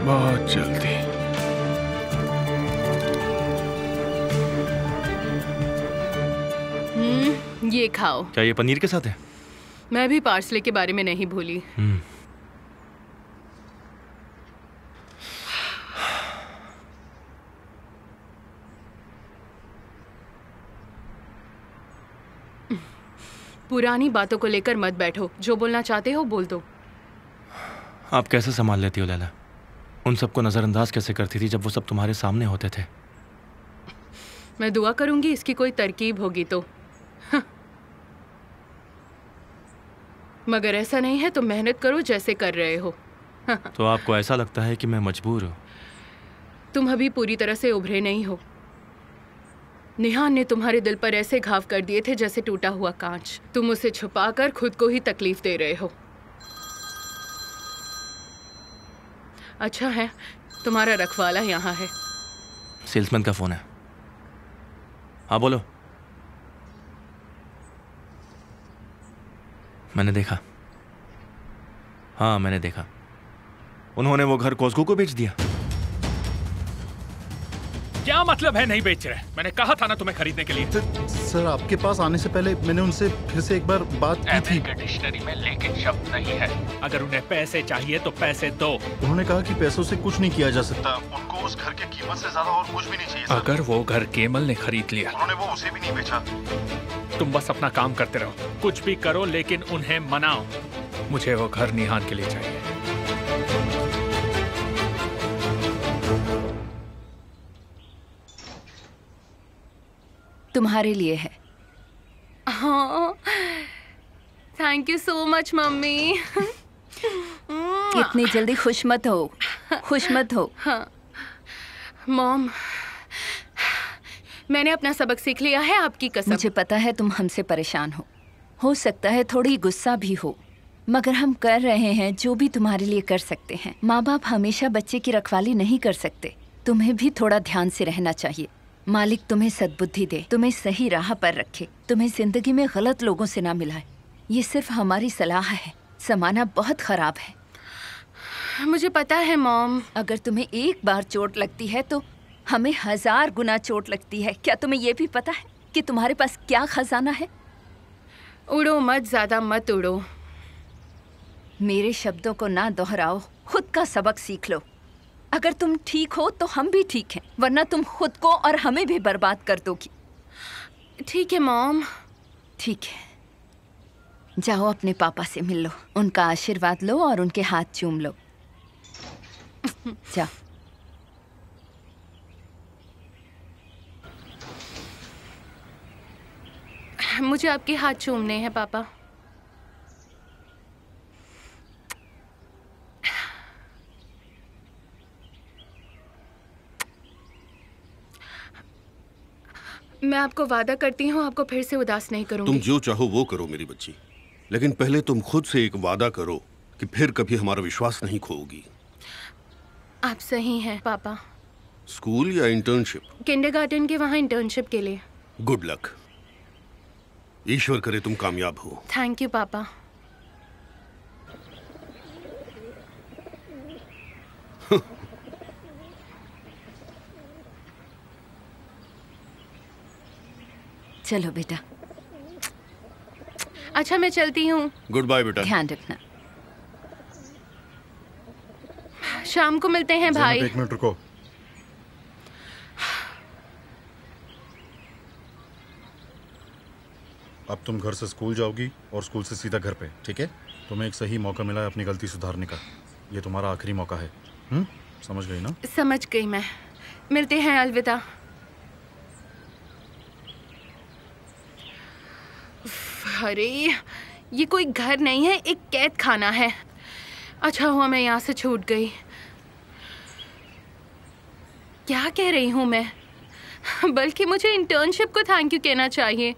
बहुत जल्दी। हम्म, ये खाओ। क्या ये पनीर के साथ है? मैं भी पार्सले के बारे में नहीं भूली। हम्म। पुरानी बातों को लेकर मत बैठो, जो बोलना चाहते हो बोल दो। आप कैसे संभाल लेती हो लैला? उन सबको नजरअंदाज कैसे करती थी जब वो सब तुम्हारे सामने होते थे? मैं दुआ करूंगी इसकी कोई तरकीब होगी तो। मगर ऐसा नहीं है तो मेहनत करो जैसे कर रहे हो। तो आपको ऐसा लगता है कि मैं मजबूर हूँ? तुम अभी पूरी तरह से उभरे नहीं हो। निहान ने तुम्हारे दिल पर ऐसे घाव कर दिए थे जैसे टूटा हुआ कांच। तुम उसे छुपाकर खुद को ही तकलीफ दे रहे हो। अच्छा है तुम्हारा रखवाला यहाँ है। सेल्समैन का फोन है। हाँ बोलो। मैंने देखा। हाँ मैंने देखा। उन्होंने वो घर कोस्को को बेच दिया। क्या मतलब है नहीं बेच रहे? मैंने कहा था ना तुम्हें खरीदने के लिए। सर आपके पास आने से पहले मैंने उनसे फिर से एक बार बात की थी। डिक्शनरी में लेकिन शब्द नहीं है। अगर उन्हें पैसे चाहिए तो पैसे दो। उन्होंने कहा कि पैसों से कुछ नहीं किया जा सकता। उनको उस घर की कीमत से ज्यादा और कुछ भी नहीं चाहिए सर। अगर वो घर केमल ने खरीद लिया, उन्होंने वो उसे भी नहीं बेचा। तुम बस अपना काम करते रहो, कुछ भी करो लेकिन उन्हें मनाओ। मुझे वो घर निहान के लिए चाहिए। तुम्हारे लिए है। हाँ, thank you so much mummy. इतनी जल्दी खुश मत हो, खुश मत हो। हाँ, मॉम, मैंने अपना सबक सीख लिया है आपकी कसम। मुझे पता है तुम हमसे परेशान हो हो सकता है थोड़ी गुस्सा भी हो, मगर हम कर रहे हैं जो भी तुम्हारे लिए कर सकते हैं। माँ बाप हमेशा बच्चे की रखवाली नहीं कर सकते। तुम्हें भी थोड़ा ध्यान से रहना चाहिए। मालिक तुम्हें सद्बुद्धि दे, तुम्हें सही राह पर रखे, तुम्हें जिंदगी में गलत लोगों से ना मिलाए। ये सिर्फ हमारी सलाह है। ज़माना बहुत खराब है। मुझे पता है मॉम। अगर तुम्हें एक बार चोट लगती है तो हमें हजार गुना चोट लगती है। क्या तुम्हें ये भी पता है कि तुम्हारे पास क्या खजाना है? उड़ो मत, ज्यादा मत उड़ो। मेरे शब्दों को ना दोहराओ, खुद का सबक सीख लो। अगर तुम ठीक हो तो हम भी ठीक हैं, वरना तुम खुद को और हमें भी बर्बाद कर दोगी। ठीक है मॉम। ठीक है, जाओ अपने पापा से मिल लो, उनका आशीर्वाद लो और उनके हाथ चूम लो। जाओ। मुझे आपके हाथ चूमने हैं पापा। मैं आपको वादा करती हूँ आपको फिर से उदास नहीं करूंगी। तुम जो चाहो वो करो मेरी बच्ची, लेकिन पहले तुम खुद से एक वादा करो कि फिर कभी हमारा विश्वास नहीं खोओगी। आप सही हैं पापा। स्कूल या इंटर्नशिप? किंडरगार्टन के वहाँ इंटर्नशिप के लिए। Good luck. ईश्वर करे तुम कामयाब हो। थैंक यू पापा। चलो बेटा। अच्छा मैं चलती हूँ। गुड बाय बेटा। ध्यान रखना। शाम को मिलते हैं भाई। एक मिनट रुको। अब तुम घर से स्कूल जाओगी और स्कूल से सीधा घर पे, ठीक है? तुम्हें एक सही मौका मिला है अपनी गलती सुधारने का। ये तुम्हारा आखिरी मौका है। हम्म, समझ गई ना? समझ गई मैं। मिलते हैं, अलविदा। अरे ये कोई घर नहीं है, एक कैद खाना है। अच्छा हुआ मैं यहाँ से छूट गई। क्या कह रही हूँ मैं? बल्कि मुझे इंटर्नशिप को थैंक यू कहना चाहिए।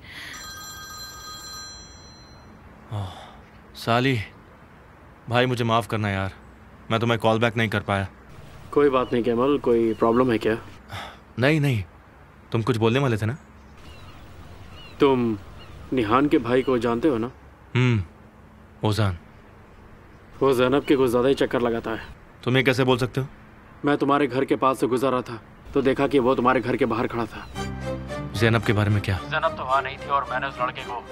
साली, भाई मुझे माफ करना यार, मैं तुम्हें कॉल बैक नहीं कर पाया। कोई बात नहीं केमल, कोई प्रॉब्लम है क्या? नहीं नहीं, तुम कुछ बोलने वाले थे ना? तुम निहान के भाई को जानते हो ना? हम्म, ओजान। वो ज़ैनब के कुछ ज़्यादा ही चक्कर लगाता है। तुम ये कैसे बोल सकते हो? मैं तुम्हारे घर के पास से गुजर रहा था तो देखा कि वो तुम्हारे घर के बाहर खड़ा था। ज़ैनब के बारे में क्या? ज़ैनब तो वहाँ नहीं थी और मैंने उस लड़के को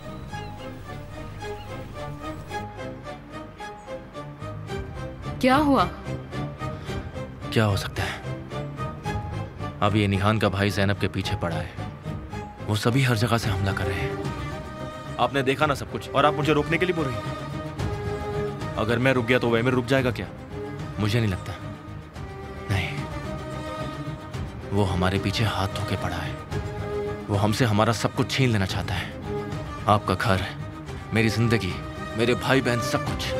क्या हुआ? क्या हो सकता है? अब ये निहान का भाई ज़ैनब के पीछे पड़ा है। वो सभी हर जगह से हमला कर रहे हैं। आपने देखा ना सब कुछ, और आप मुझे रोकने के लिए बोल रही हैं। अगर मैं रुक गया तो वह रुक जाएगा क्या? मुझे नहीं लगता। नहीं, वो हमारे पीछे हाथ धो के पड़ा है। वो हमसे हमारा सब कुछ छीन लेना चाहता है। आपका घर, मेरी जिंदगी, मेरे भाई बहन, सब कुछ।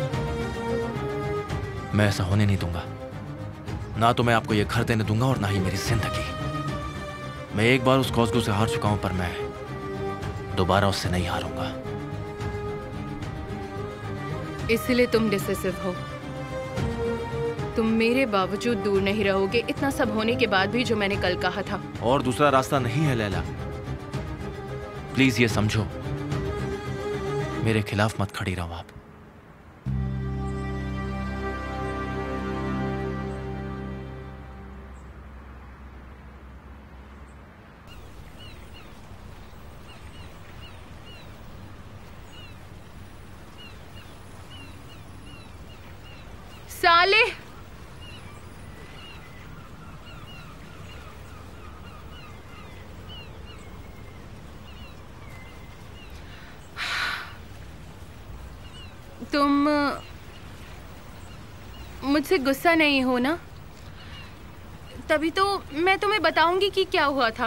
मैं ऐसा होने नहीं दूंगा। ना तो मैं आपको ये घर देने दूंगा और ना ही मेरी जिंदगी। मैं एक बार उस कॉस्गो से हार चुका हूं, पर मैं दोबारा उससे नहीं हारूंगा। इसलिए तुम डिसिसिव हो। तुम मेरे बावजूद दूर नहीं रहोगे, इतना सब होने के बाद भी, जो मैंने कल कहा था। और दूसरा रास्ता नहीं है लैला। प्लीज ये समझो, मेरे खिलाफ मत खड़ी रहो आप। साले, तुम मुझसे गुस्सा नहीं हो ना? तभी तो मैं तुम्हें बताऊंगी कि क्या हुआ था।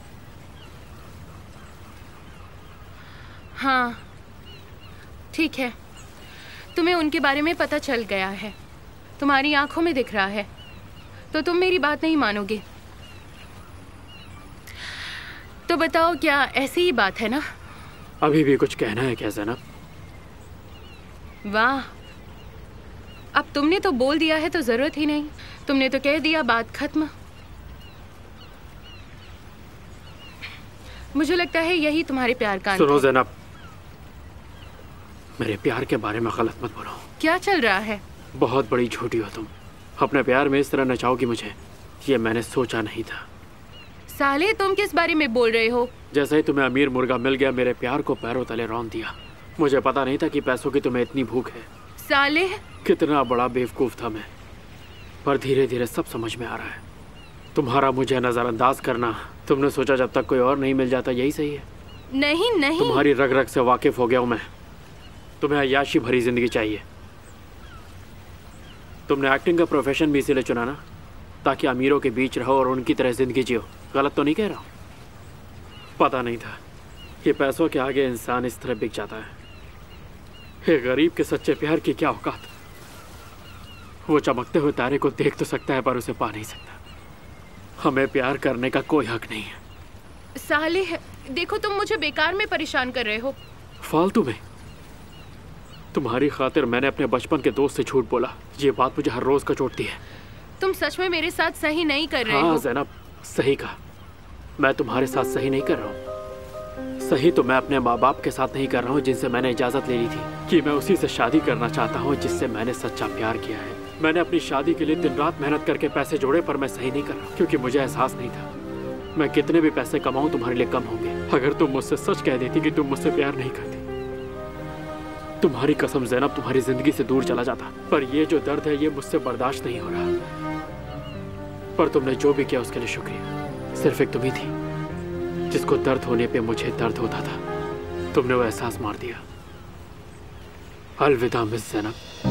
हाँ, ठीक है, तुम्हें उनके बारे में पता चल गया है, तुम्हारी आंखों में दिख रहा है, तो तुम मेरी बात नहीं मानोगे। तो बताओ, क्या ऐसी ही बात है ना? अभी भी कुछ कहना है क्या ज़ैनब? वाह, अब तुमने तो बोल दिया है तो जरूरत ही नहीं। तुमने तो कह दिया, बात खत्म। मुझे लगता है यही तुम्हारे प्यार का अंत है। सुनो ज़ैनब, मेरे प्यार के बारे में गलत मत बोलो। क्या चल रहा है? बहुत बड़ी झूठी हो तुम। अपने प्यार में इस तरह नचाओगी मुझे, ये मैंने सोचा नहीं था। साले, तुम किस बारे में बोल रहे हो? जैसे ही तुम्हें अमीर मुर्गा मिल गया, मेरे प्यार को पैरों तले रौंद दिया। मुझे पता नहीं था कि पैसों की तुम्हें इतनी भूख है। साले, कितना बड़ा बेवकूफ था मैं, पर धीरे धीरे सब समझ में आ रहा है। तुम्हारा मुझे नजरअंदाज करना, तुमने सोचा जब तक कोई और नहीं मिल जाता यही सही है। नहीं नहीं, तुम्हारी रग रग से वाकिफ हो गया हूं मैं। तुम्हें अय्याशी भरी जिंदगी चाहिए। तुमने एक्टिंग का प्रोफेशन भी इसीलिए चुना ना, ताकि अमीरों के बीच रहो और उनकी तरह जिंदगी जियो। गलत तो नहीं कह रहा हूँ? पता नहीं था कि पैसों के आगे इंसान इस तरह बिक जाता है। एक गरीब के सच्चे प्यार की क्या औकात। वो चमकते हुए तारे को देख तो सकता है, पर उसे पा नहीं सकता। हमें प्यार करने का कोई हक नहीं है। साले, देखो, तुम मुझे बेकार में परेशान कर रहे हो। फालतू में? तुम्हारी खातिर मैंने अपने बचपन के दोस्त से झूठ बोला। ये बात मुझे हर रोज कचोटती है। तुम सच में मेरे साथ सही नहीं कर रहे हाँ, हो। ज़ैनब, सही कहा। मैं तुम्हारे साथ सही नहीं कर रहा हूँ। सही तो मैं अपने माँ बाप के साथ नहीं कर रहा हूँ, जिनसे मैंने इजाजत ले ली थी कि मैं उसी से शादी करना चाहता हूँ जिससे मैंने सच्चा प्यार किया है। मैंने अपनी शादी के लिए दिन रात मेहनत करके पैसे जोड़े, पर मैं सही नहीं कर रहा क्योंकि मुझे एहसास नहीं था मैं कितने भी पैसे कमाऊं तुम्हारे लिए कम होंगे। अगर तुम मुझसे सच कह देती कि तुम मुझसे प्यार नहीं करती, तुम्हारी कसम ज़ैनब, तुम्हारी जिंदगी से दूर चला जाता। पर ये जो दर्द है, ये मुझसे बर्दाश्त नहीं हो रहा। पर तुमने जो भी किया उसके लिए शुक्रिया। सिर्फ एक तुम ही थी जिसको दर्द होने पे मुझे दर्द होता था। तुमने वो एहसास मार दिया। अलविदा मिस ज़ैनब।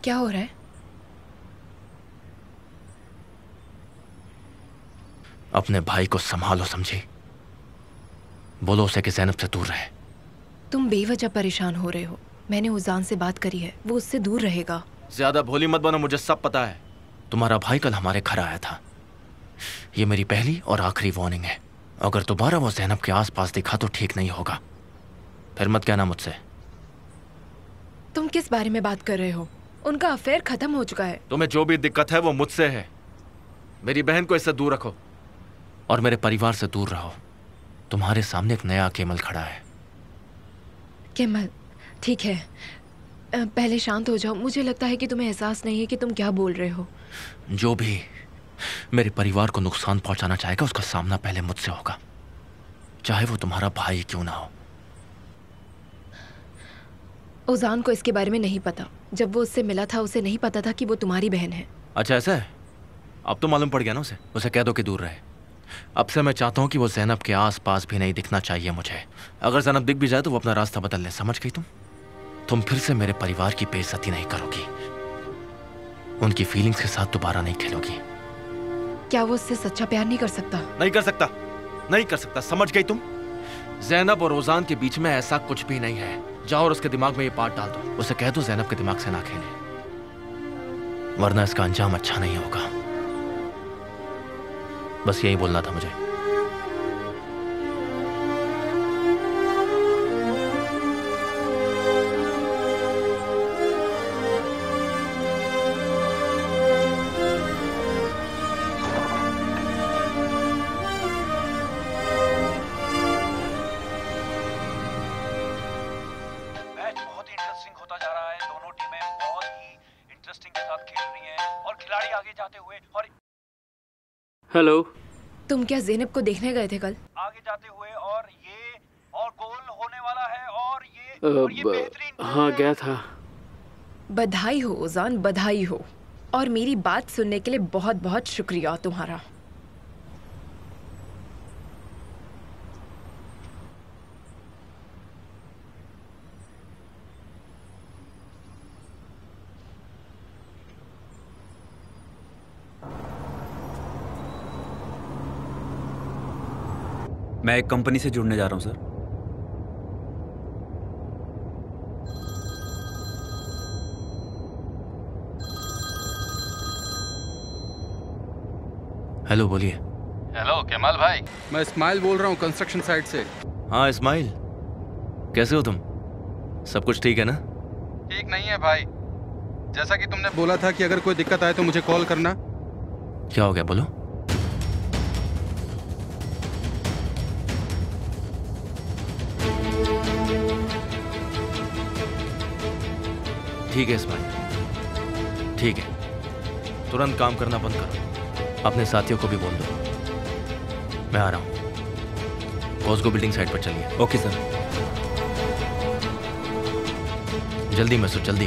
क्या हो रहा है? अपने भाई को संभालो, समझी? बोलो उसे कि ज़ैनब से दूर रहे। तुम बेवजह परेशान हो रहे हो। मैंने उजान से बात करी है, वो उससे दूर रहेगा। ज्यादा भोली मत बनो, मुझे सब पता है। तुम्हारा भाई कल हमारे घर आया था। ये मेरी पहली और आखिरी वार्निंग है। अगर दोबारा वो ज़ैनब के आसपास दिखा तो ठीक नहीं होगा। फिर मत कहना मुझसे। तुम किस बारे में बात कर रहे हो? उनका अफेयर खत्म हो चुका है। तुम्हें जो भी दिक्कत है वो मुझसे है। मेरी बहन को इससे दूर रखो और मेरे परिवार से दूर रहो। तुम्हारे सामने एक नया केमल खड़ा है। केमल, ठीक है, पहले शांत हो जाओ। मुझे लगता है कि तुम्हें एहसास नहीं है कि तुम क्या बोल रहे हो। जो भी मेरे परिवार को नुकसान पहुंचाना चाहेगा उसका सामना पहले मुझसे होगा, चाहे वो तुम्हारा भाई क्यों ना हो। उजान को इसके बारे में नहीं पता। जब वो उससे मिला था उसे नहीं पता था कि वो तुम्हारी बहन है। अच्छा ऐसा है? अब तो मालूम पड़ गया ना उसे। उसे कह दो कि दूर रहे। अब से मैं चाहता हूँ कि वो ज़ैनब के आसपास भी नहीं दिखना चाहिए मुझे। अगर ज़ैनब दिख भी जाए तो वो अपना रास्ता बदल ले। समझ गई तुम? तुम फिर से मेरे परिवार की बेइज्जती नहीं करोगी, उनकी फीलिंग्स के साथ दोबारा नहीं खेलोगी। क्या वो उससे सच्चा प्यार नहीं कर सकता? नहीं कर सकता, नहीं कर सकता। समझ गई तुम? ज़ैनब और उजान के बीच में ऐसा कुछ भी नहीं है। जाओ और उसके दिमाग में ये बात डाल दो। उसे कह दो ज़ैनब के दिमाग से ना खेले, वरना इसका अंजाम अच्छा नहीं होगा। बस यही बोलना था मुझे। मैच बहुत ही इंटरेस्टिंग होता जा रहा है। दोनों टीमें बहुत ही इंटरेस्टिंग के साथ खेल रही हैं और खिलाड़ी आगे जाते हुए और हेलो, तुम क्या ज़ैनब को देखने गए थे कल? आगे जाते हुए और ये और गोल होने वाला है और ये और ये बेहतरीन। हाँ गया था। बधाई हो उजान, बधाई हो। और मेरी बात सुनने के लिए बहुत बहुत शुक्रिया तुम्हारा। मैं एक कंपनी से जुड़ने जा रहा हूं सर। हेलो, बोलिए। हेलो केमाल भाई, मैं इस्माइल बोल रहा हूँ कंस्ट्रक्शन साइट से। हाँ इस्माइल, कैसे हो तुम? सब कुछ ठीक है ना? ठीक नहीं है भाई। जैसा कि तुमने बोला था कि अगर कोई दिक्कत आए तो मुझे कॉल करना। क्या हो गया, बोलो। ठीक है इस्माइल, ठीक है। तुरंत काम करना बंद करो। अपने साथियों को भी बोल दो। मैं आ रहा हूँ। कॉस्को बिल्डिंग साइट पर चलिए। Okay sir. जल्दी मैसूर, जल्दी।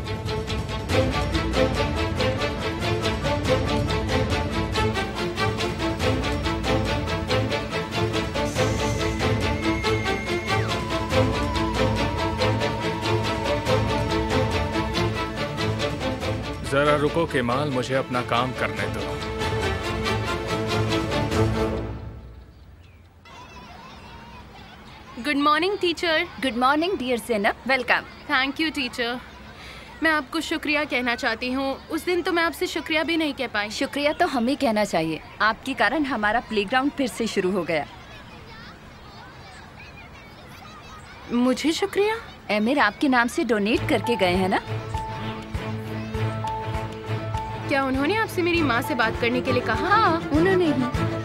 जरा रुको केमाल, मुझे अपना काम करने दो। Good morning teacher. Good morning dear Zainab, welcome. Thank you teacher. मैं आपको शुक्रिया कहना चाहती हूँ। उस दिन तो मैं आपसे शुक्रिया भी नहीं कह पाई। शुक्रिया तो हमें कहना चाहिए। आपके कारण हमारा प्लेग्राउंड फिर से शुरू हो गया। मुझे शुक्रिया? एमिर आपके नाम से डोनेट करके गए हैं ना? क्या उन्होंने आपसे मेरी माँ से बात करने के लिए कहा? हाँ, उन्होंने ही।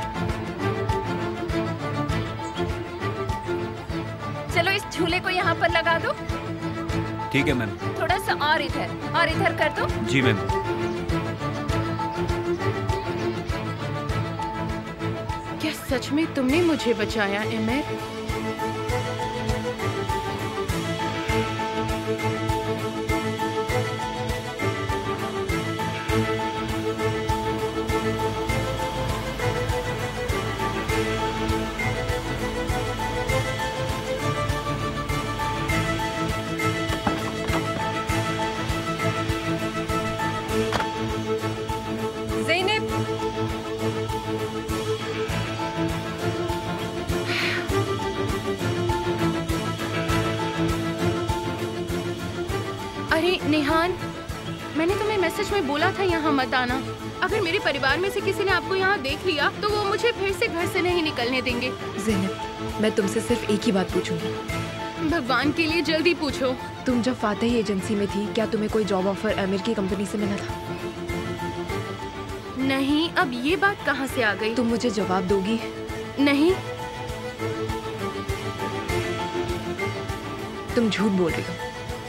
चलो इस झूले को यहाँ पर लगा दो। ठीक है मैम। थोड़ा सा और इधर और इधर कर दो। जी मैम। क्या सच में तुमने मुझे बचाया एमिर? अरे नेहान, मैंने तुम्हें मैसेज में बोला था यहाँ मत आना। अगर मेरे परिवार में से किसी ने आपको यहाँ देख लिया तो वो मुझे फिर से घर से नहीं निकलने देंगे। ज़ैनब, मैं तुमसे सिर्फ एक ही बात पूछूंगी। भगवान के लिए जल्दी पूछो। तुम जब फातेह एजेंसी में थी, क्या तुम्हें कोई जॉब ऑफर आमिर की कंपनी से मिला था? नहीं, अब ये बात कहाँ से आ गई? तुम मुझे जवाब दोगी? नहीं। तुम झूठ बोल रही हो।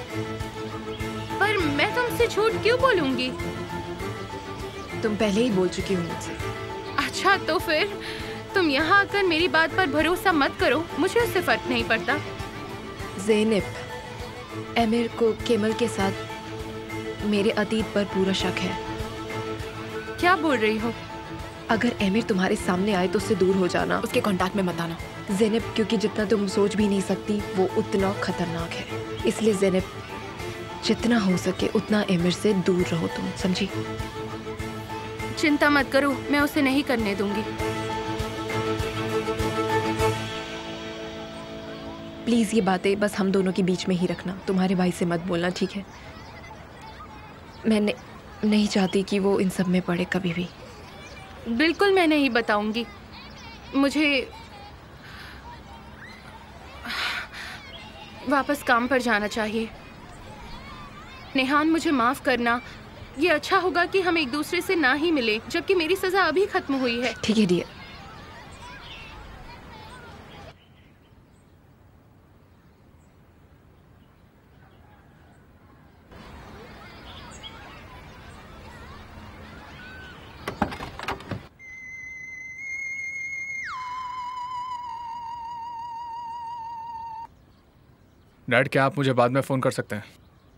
पर मैं तुमसे झूठ क्यों बोलूंगी? तुम पहले ही बोल चुकी हो मुझसे। अच्छा, तो फिर तुम यहाँ आकर मेरी बात पर भरोसा मत करो, मुझे उससे फर्क नहीं पड़ता। ज़ैनब, आमिर को केमल के साथ मेरे अतीत पर पूरा शक है। क्या बोल रही हो? अगर आमिर तुम्हारे सामने आए तो उससे दूर हो जाना, उसके कांटेक्ट में मत आना ज़ैनब, क्योंकि जितना तुम सोच भी नहीं सकती वो उतना खतरनाक है। इसलिए ज़ैनब, जितना हो सके उतना आमिर से दूर रहो तुम, समझी? चिंता मत करो, मैं उसे नहीं करने दूंगी। प्लीज ये बातें बस हम दोनों के बीच में ही रखना, तुम्हारे भाई से मत बोलना, ठीक है? मैं ने, नहीं चाहती कि वो इन सब में पड़े कभी भी। बिल्कुल मैं नहीं बताऊंगी। मुझे वापस काम पर जाना चाहिए। नेहान, मुझे माफ करना। ये अच्छा होगा कि हम एक दूसरे से ना ही मिले, जबकि मेरी सजा अभी खत्म हुई है। ठीक है डियर। डैड, क्या आप मुझे बाद में फोन कर सकते हैं?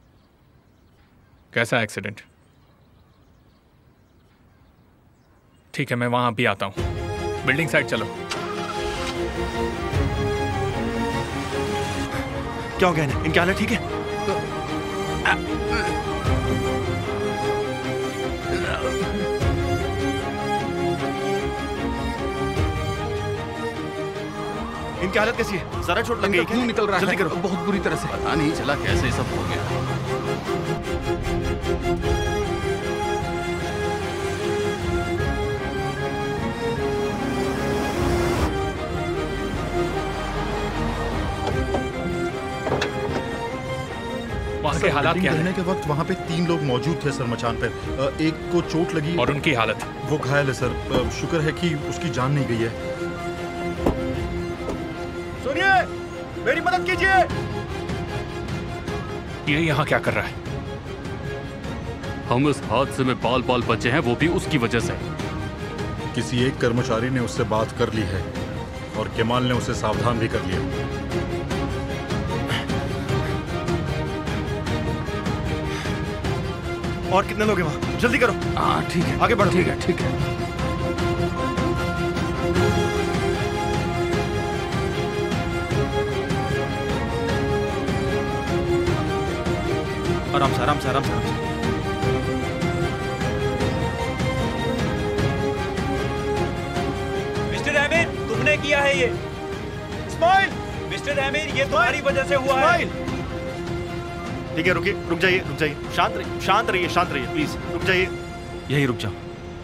कैसा एक्सीडेंट? ठीक है, मैं वहां भी आता हूं। बिल्डिंग साइड चलो। क्या हो गया इन्हें? इनकी हालत ठीक है? इनकी हालत कैसी है? जरा चोट लग गई? खून निकल रहा है। जल्दी करो। बहुत बुरी तरह से। पता नहीं चला कैसे सब हो गया। वहाँ के हालात क्या हैं? के वक्त वहाँ पे तीन लोग मौजूद थे सर मचान पर। एक को चोट लगी। और उनकी हालत? वो घायल है सर। शुक्र है कि उसकी जान नहीं गई है। सुनिए, मेरी मदद कीजिए। ये यहाँ क्या कर रहा है? हम इस हादसे में बाल बाल बचे हैं, वो भी उसकी वजह से। किसी एक कर्मचारी ने उससे बात कर ली है और केमाल ने उसे सावधान भी कर लिया। और कितने लोग हैं वहां? जल्दी करो। हाँ ठीक है, आगे बढ़ो। ठीक है, ठीक है। आराम से, आराम से, आराम से, आराम से। मिस्टर आमिर, तुमने किया है ये। स्माइल। मिस्टर आमिर, ये तुम्हारी वजह से हुआ है। ठीक है, रुकिए, रुक जाइए, रुक जाइए। शांत रहिए, शांत रहिए, शांत रहिए, प्लीज रुक जाइए। यही रुक जाओ।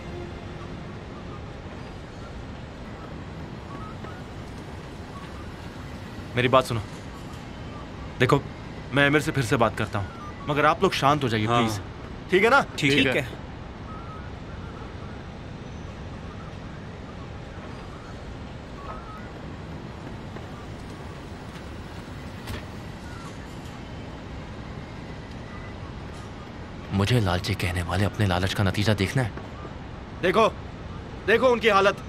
मेरी बात सुनो। देखो, मैं आमिर से फिर से बात करता हूँ, मगर आप लोग शांत हो जाइए हाँ। प्लीज। ठीक है ना? ठीक, ठीक है, है। मुझे लालची कहने वाले अपने लालच का नतीजा देखना है। देखो, देखो उनकी हालत।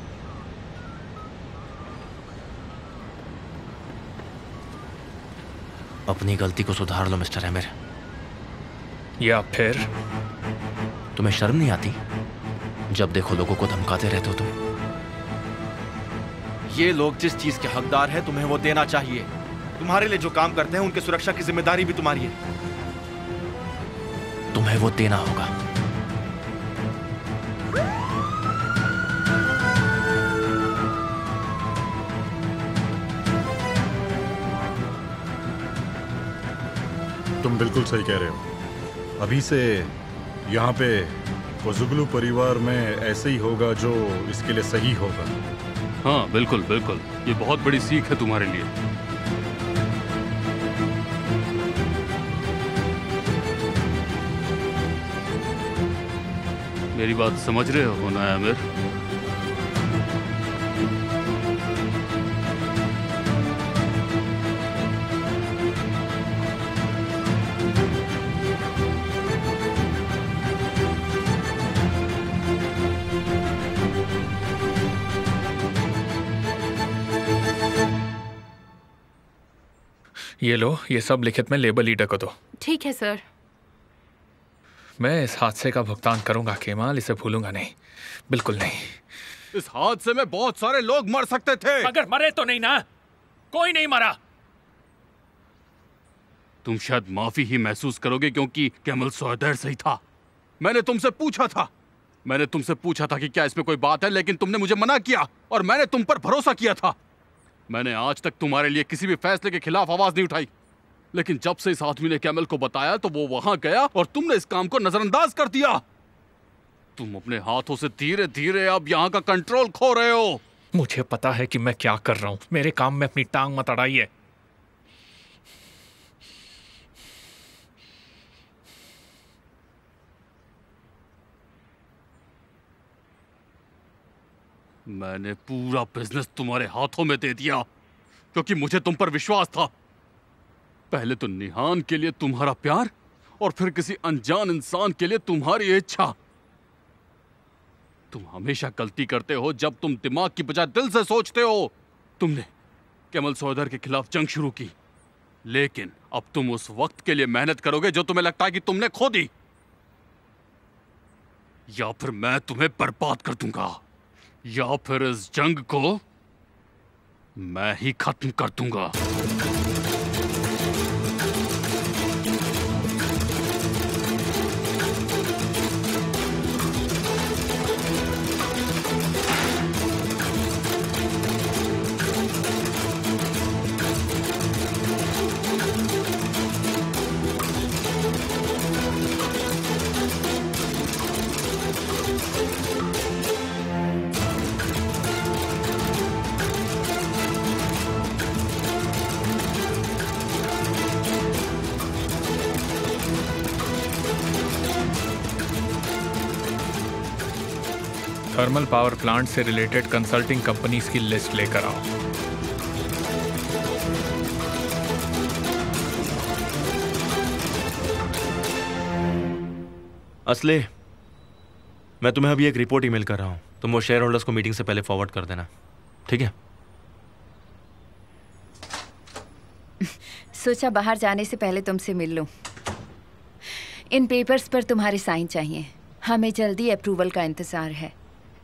अपनी गलती को सुधार लो मिस्टर आमिर। या फिर तुम्हें शर्म नहीं आती? जब देखो लोगों को धमकाते रहते हो तुम। ये लोग जिस चीज के हकदार हैं, तुम्हें वो देना चाहिए। तुम्हारे लिए जो काम करते हैं, उनकी सुरक्षा की जिम्मेदारी भी तुम्हारी है। तुम्हें वो देना होगा। तुम बिल्कुल सही कह रहे हो। अभी से यहाँ पे कोजुगलू परिवार में ऐसे ही होगा जो इसके लिए सही होगा। हाँ बिल्कुल बिल्कुल, ये बहुत बड़ी सीख है तुम्हारे लिए। मेरी बात समझ रहे हो ना आमिर? ये लो, ये सब लिखित में लेबल लीडर को दो। ठीक है सर। मैं इस हादसे का भुगतान करूंगा केमाल, इसे भूलूंगा नहीं, बिल्कुल नहीं। इस हादसे में बहुत सारे लोग मर सकते थे। मगर मरे तो नहीं ना, कोई नहीं मरा। तुम शायद माफी ही महसूस करोगे क्योंकि कैमल सौदेर सही था। मैंने तुमसे पूछा था मैंने तुमसे पूछा था कि क्या इसमें कोई बात है, लेकिन तुमने मुझे मना किया और मैंने तुम पर भरोसा किया था। मैंने आज तक तुम्हारे लिए किसी भी फैसले के खिलाफ आवाज नहीं उठाई, लेकिन जब से इस आदमी ने कैमल को बताया तो वो वहां गया और तुमने इस काम को नजरअंदाज कर दिया। तुम अपने हाथों से धीरे धीरे अब यहाँ का कंट्रोल खो रहे हो। मुझे पता है कि मैं क्या कर रहा हूं, मेरे काम में अपनी टांग मत अड़ाइए। मैंने पूरा बिजनेस तुम्हारे हाथों में दे दिया क्योंकि मुझे तुम पर विश्वास था। पहले तो निहान के लिए तुम्हारा प्यार और फिर किसी अनजान इंसान के लिए तुम्हारी इच्छा। तुम हमेशा गलती करते हो जब तुम दिमाग की बजाय दिल से सोचते हो। तुमने कैमल सौदेर के खिलाफ जंग शुरू की, लेकिन अब तुम उस वक्त के लिए मेहनत करोगे जो तुम्हें लगता है कि तुमने खो दी, या फिर मैं तुम्हें बर्बाद कर दूंगा, या फिर इस जंग को मैं ही खत्म कर दूंगा। थर्मल पावर प्लांट से रिलेटेड कंसल्टिंग कंपनीज की लिस्ट लेकर आओ। असले, मैं तुम्हें अभी एक रिपोर्ट ईमेल कर रहा हूं, तुम वो शेयर होल्डर्स को मीटिंग से पहले फॉरवर्ड कर देना, ठीक है? सोचा बाहर जाने से पहले तुमसे मिल लूं। इन पेपर्स पर तुम्हारे साइन चाहिए, हमें जल्दी अप्रूवल का इंतजार है।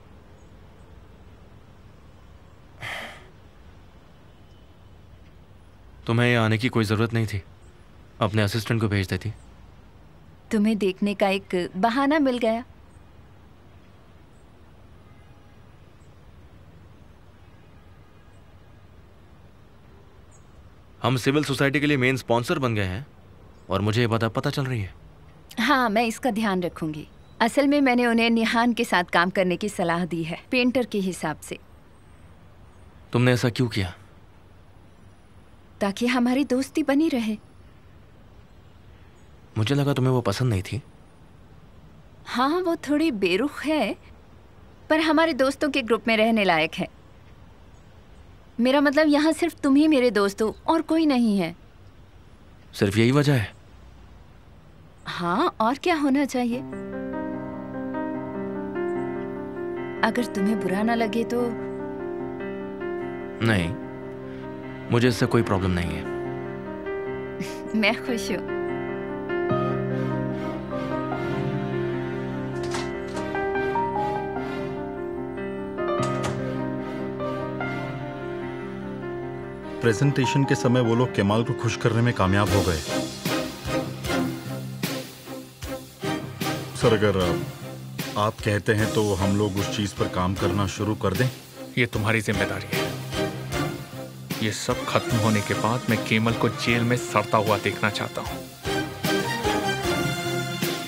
तुम्हें यहाँ आने की कोई जरूरत नहीं थी, अपने असिस्टेंट को भेज देती। तुम्हें देखने का एक बहाना मिल गया। हम सिविल सोसाइटी के लिए मेन स्पॉन्सर बन गए हैं और मुझे ये बात अब पता चल रही है। हाँ, मैं इसका ध्यान रखूंगी। असल में मैंने उन्हें निहान के साथ काम करने की सलाह दी है, पेंटर के हिसाब से। तुमने ऐसा क्यों किया? ताकि हमारी दोस्ती बनी रहे। मुझे लगा तुम्हें वो पसंद नहीं थी। हाँ, वो थोड़ी बेरुख है, पर हमारे दोस्तों के ग्रुप में रहने लायक है। मेरा मतलब यहाँ सिर्फ तुम ही मेरे दोस्त हो और कोई नहीं है। सिर्फ यही वजह है? हाँ, और क्या होना चाहिए? अगर तुम्हें बुरा ना लगे तो। नहीं, मुझे इससे कोई प्रॉब्लम नहीं है। मैं खुश हूँ। प्रेजेंटेशन के समय वो लोग केमाल को खुश करने में कामयाब हो गए। सर, अगर आप कहते हैं तो हम लोग उस चीज पर काम करना शुरू कर दें। ये तुम्हारी जिम्मेदारी है। ये सब खत्म होने के बाद मैं केमल को जेल में सड़ता हुआ देखना चाहता हूँ।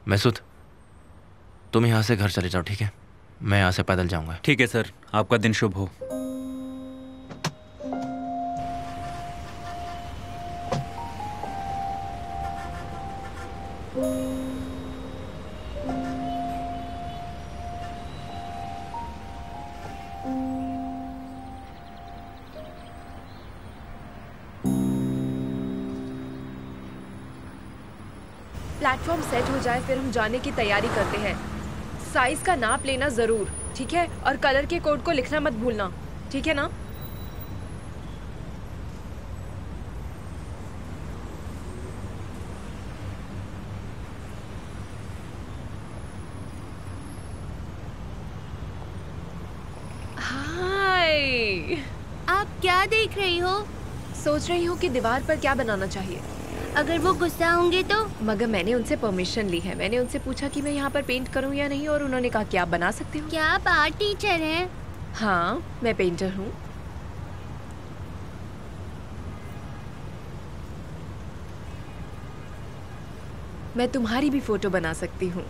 मैसूद, तुम यहाँ से घर चले जाओ, ठीक है? मैं यहाँ से पैदल जाऊंगा। ठीक है सर, आपका दिन शुभ हो। प्लेटफॉर्म सेट हो जाए फिर हम जाने की तैयारी करते हैं। साइज का नाप लेना जरूर, ठीक है? और कलर के कोड को लिखना मत भूलना, ठीक है ना? हाय, आप क्या देख रही हो? सोच रही हूँ कि दीवार पर क्या बनाना चाहिए। अगर वो गुस्सा होंगे तो? मगर मैंने उनसे परमिशन ली है। मैंने उनसे पूछा कि मैं यहाँ पर पेंट करूँ या नहीं, और उन्होंने कहा कि आप बना सकते हो। क्या आप आर्ट टीचर हैं? हाँ, मैं पेंटर हूँ। मैं तुम्हारी भी फोटो बना सकती हूँ।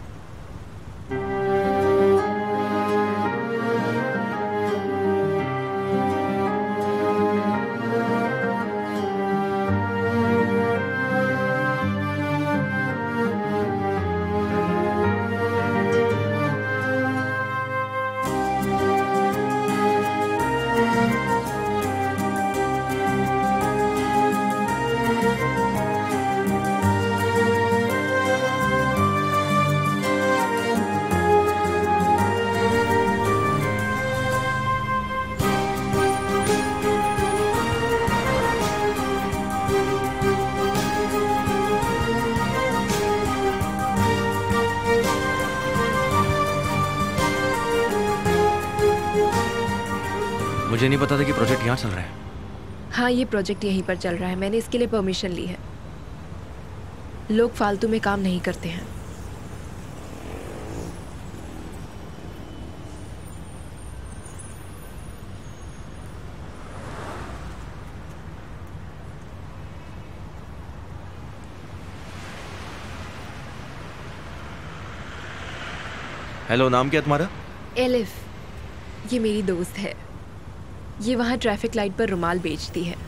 मुझे नहीं पता था कि प्रोजेक्ट यहाँ चल रहा है। हाँ, ये प्रोजेक्ट यहीं पर चल रहा है। मैंने इसके लिए परमिशन ली है। लोग फालतू में काम नहीं करते हैं। हेलो, नाम क्या तुम्हारा? एलिफ, ये मेरी दोस्त है। ये वहाँ ट्रैफिक लाइट पर रुमाल बेचती है।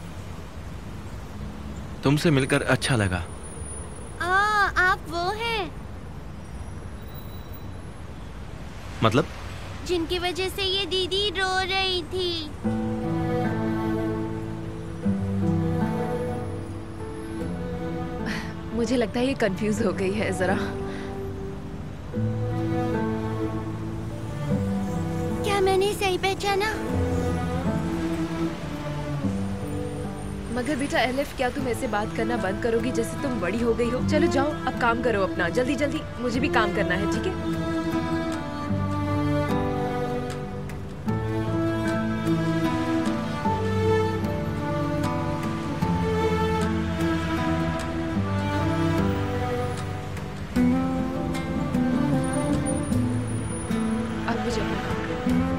तुमसे मिलकर अच्छा लगा। आ, आप वो हैं? मतलब? जिनकी वजह से ये दीदी रो रही थी। मुझे लगता है ये कंफ्यूज हो गई है जरा। क्या मैंने सही पहचाना? मगर बेटा एलिफ, क्या तुम ऐसे बात करना बंद करोगी जैसे तुम बड़ी हो गई हो? चलो जाओ, अब काम करो अपना, जल्दी जल्दी। मुझे भी काम करना है, ठीक है? अब मुझे अपना काम करना है।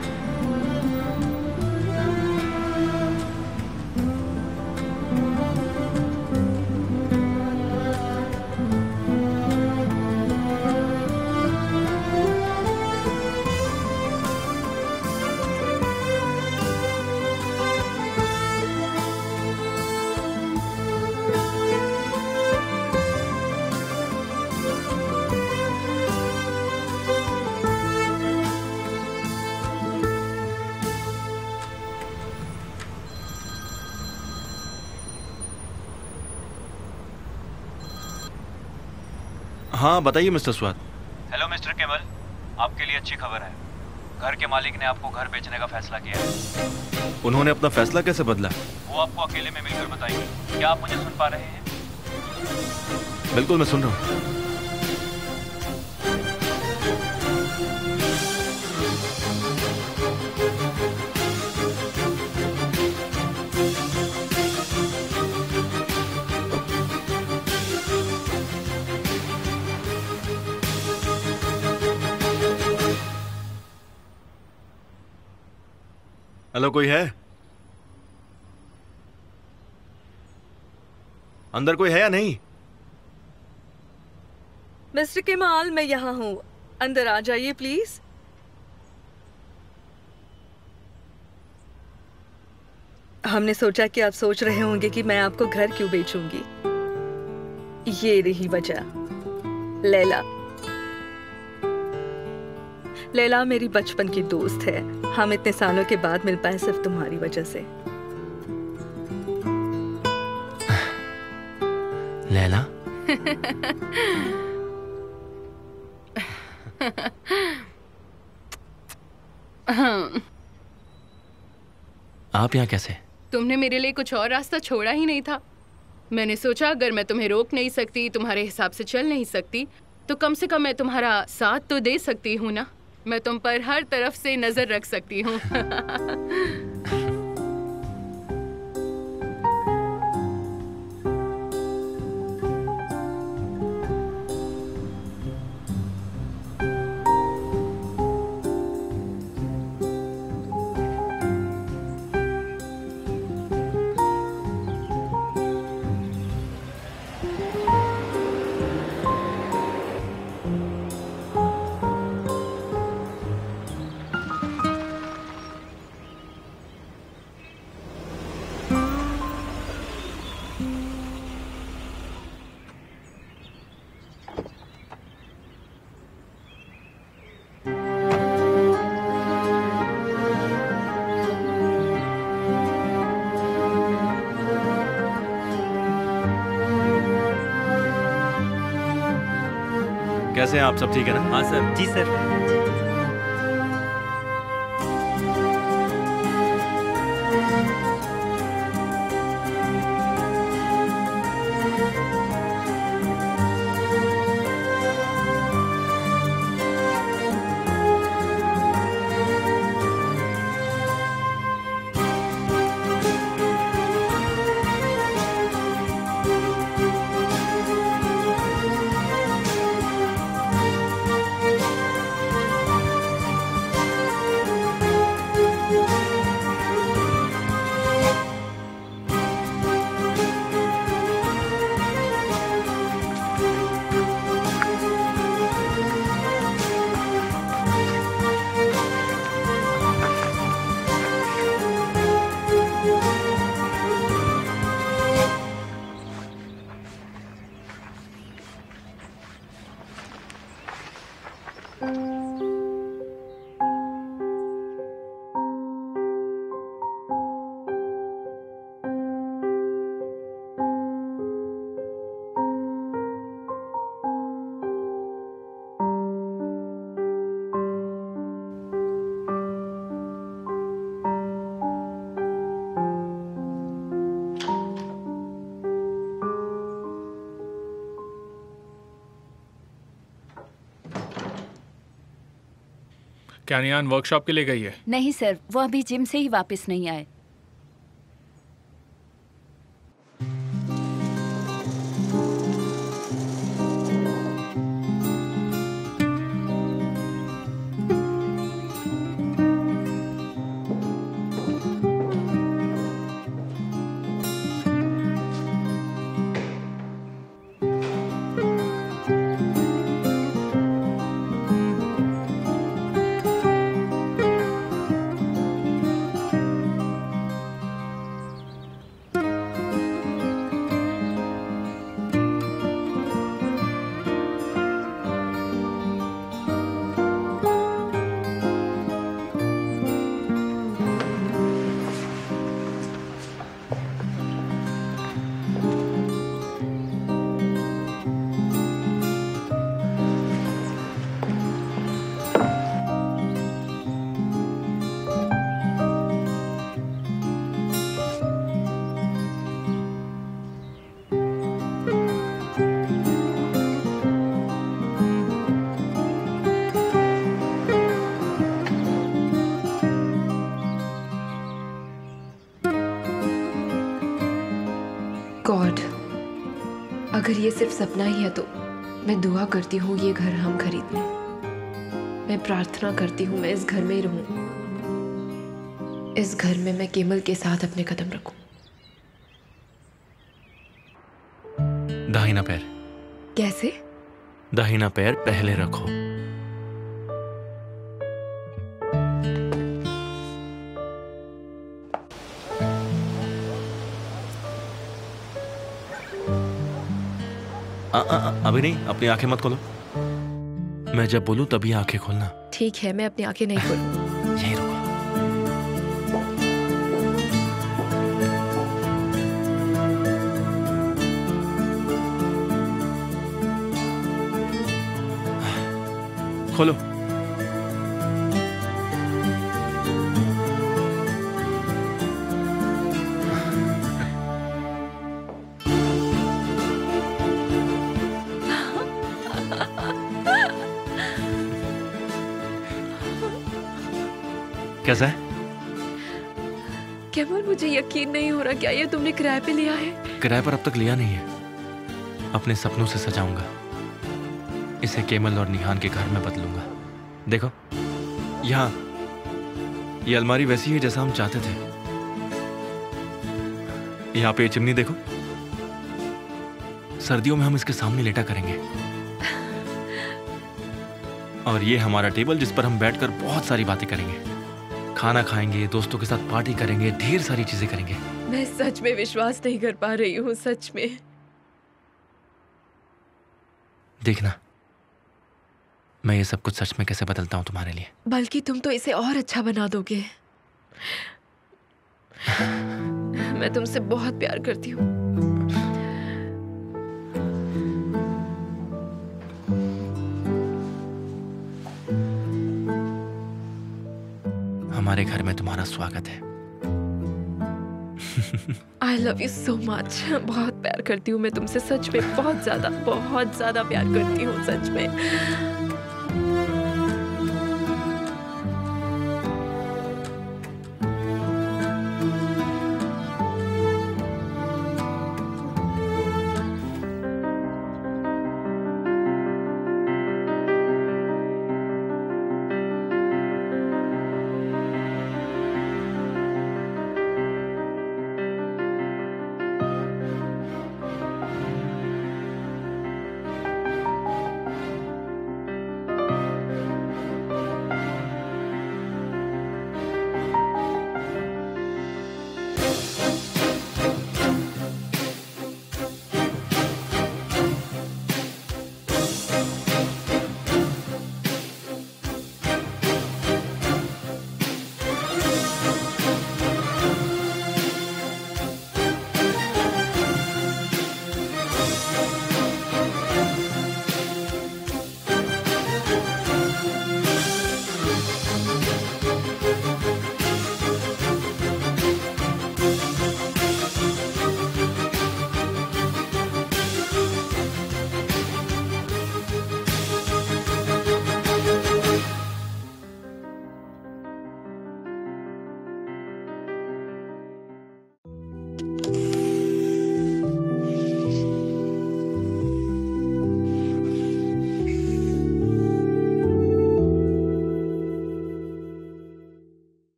हाँ बताइए मिस्टर स्वाद। हेलो मिस्टर केवल, आपके लिए अच्छी खबर है। घर के मालिक ने आपको घर बेचने का फैसला किया है। उन्होंने अपना फैसला कैसे बदला? वो आपको अकेले में मिलकर बताएंगे। क्या आप मुझे सुन पा रहे हैं? बिल्कुल, मैं सुन रहा हूँ। हेलो, कोई है अंदर? कोई है या नहीं? मिस्टर केमाल, मैं यहाँ हूँ, अंदर आ जाइए प्लीज। हमने सोचा कि आप सोच रहे होंगे कि मैं आपको घर क्यों बेचूंगी। ये रही वजह। लैला लैला मेरी बचपन की दोस्त है। हम इतने सालों के बाद मिल पाए सिर्फ तुम्हारी वजह से। लैला हाँ। आप यहाँ कैसे? तुमने मेरे लिए कुछ और रास्ता छोड़ा ही नहीं था। मैंने सोचा अगर मैं तुम्हें रोक नहीं सकती, तुम्हारे हिसाब से चल नहीं सकती, तो कम से कम मैं तुम्हारा साथ तो दे सकती हूँ ना। मैं तुम पर हर तरफ से नजर रख सकती हूँ। कैसे हैं आप? सब ठीक है ना? हाँ सर। जी सर। क्या नियान वर्कशॉप के लिए गई है? नहीं सर, वो अभी जिम से ही वापस नहीं आए। गॉड, अगर ये सिर्फ सपना ही है तो मैं दुआ करती हूँ ये घर हम खरीद लें। मैं प्रार्थना करती हूँ मैं इस घर में ही रहूं। इस घर में मैं केमल के साथ अपने कदम रखूं। दाहिना पैर। कैसे? दाहिना पैर पहले रखो। आ, आ, आ, अभी नहीं, अपनी आंखें मत खोलो। मैं जब बोलूं तभी आंखें खोलना। ठीक है, मैं अपनी आंखें नहीं खोलूं। यही रुको। खोलो। कैसा है? केवल मुझे यकीन नहीं हो रहा, क्या ये तुमने किराए पे लिया है? किराए पर अब तक लिया नहीं है। अपने सपनों से सजाऊंगा इसे, केमल और निहान के घर में बदलूंगा। देखो यहाँ ये अलमारी वैसी है जैसा हम चाहते थे। यहाँ पे ये चिमनी देखो, सर्दियों में हम इसके सामने लेटा करेंगे। और ये हमारा टेबल जिस पर हम बैठकर बहुत सारी बातें करेंगे, खाना खाएंगे, दोस्तों के साथ पार्टी करेंगे, ढेर सारी चीजें करेंगे। मैं सच में विश्वास नहीं कर पा रही हूँ, सच में। देखना मैं ये सब कुछ सच में कैसे बदलता हूँ तुम्हारे लिए। बल्कि तुम तो इसे और अच्छा बना दोगे। मैं तुमसे बहुत प्यार करती हूँ। हमारे घर में तुम्हारा स्वागत है। I love you so much. बहुत प्यार करती हूँ मैं तुमसे, सच में बहुत ज्यादा बहुत ज्यादा प्यार करती हूँ, सच में।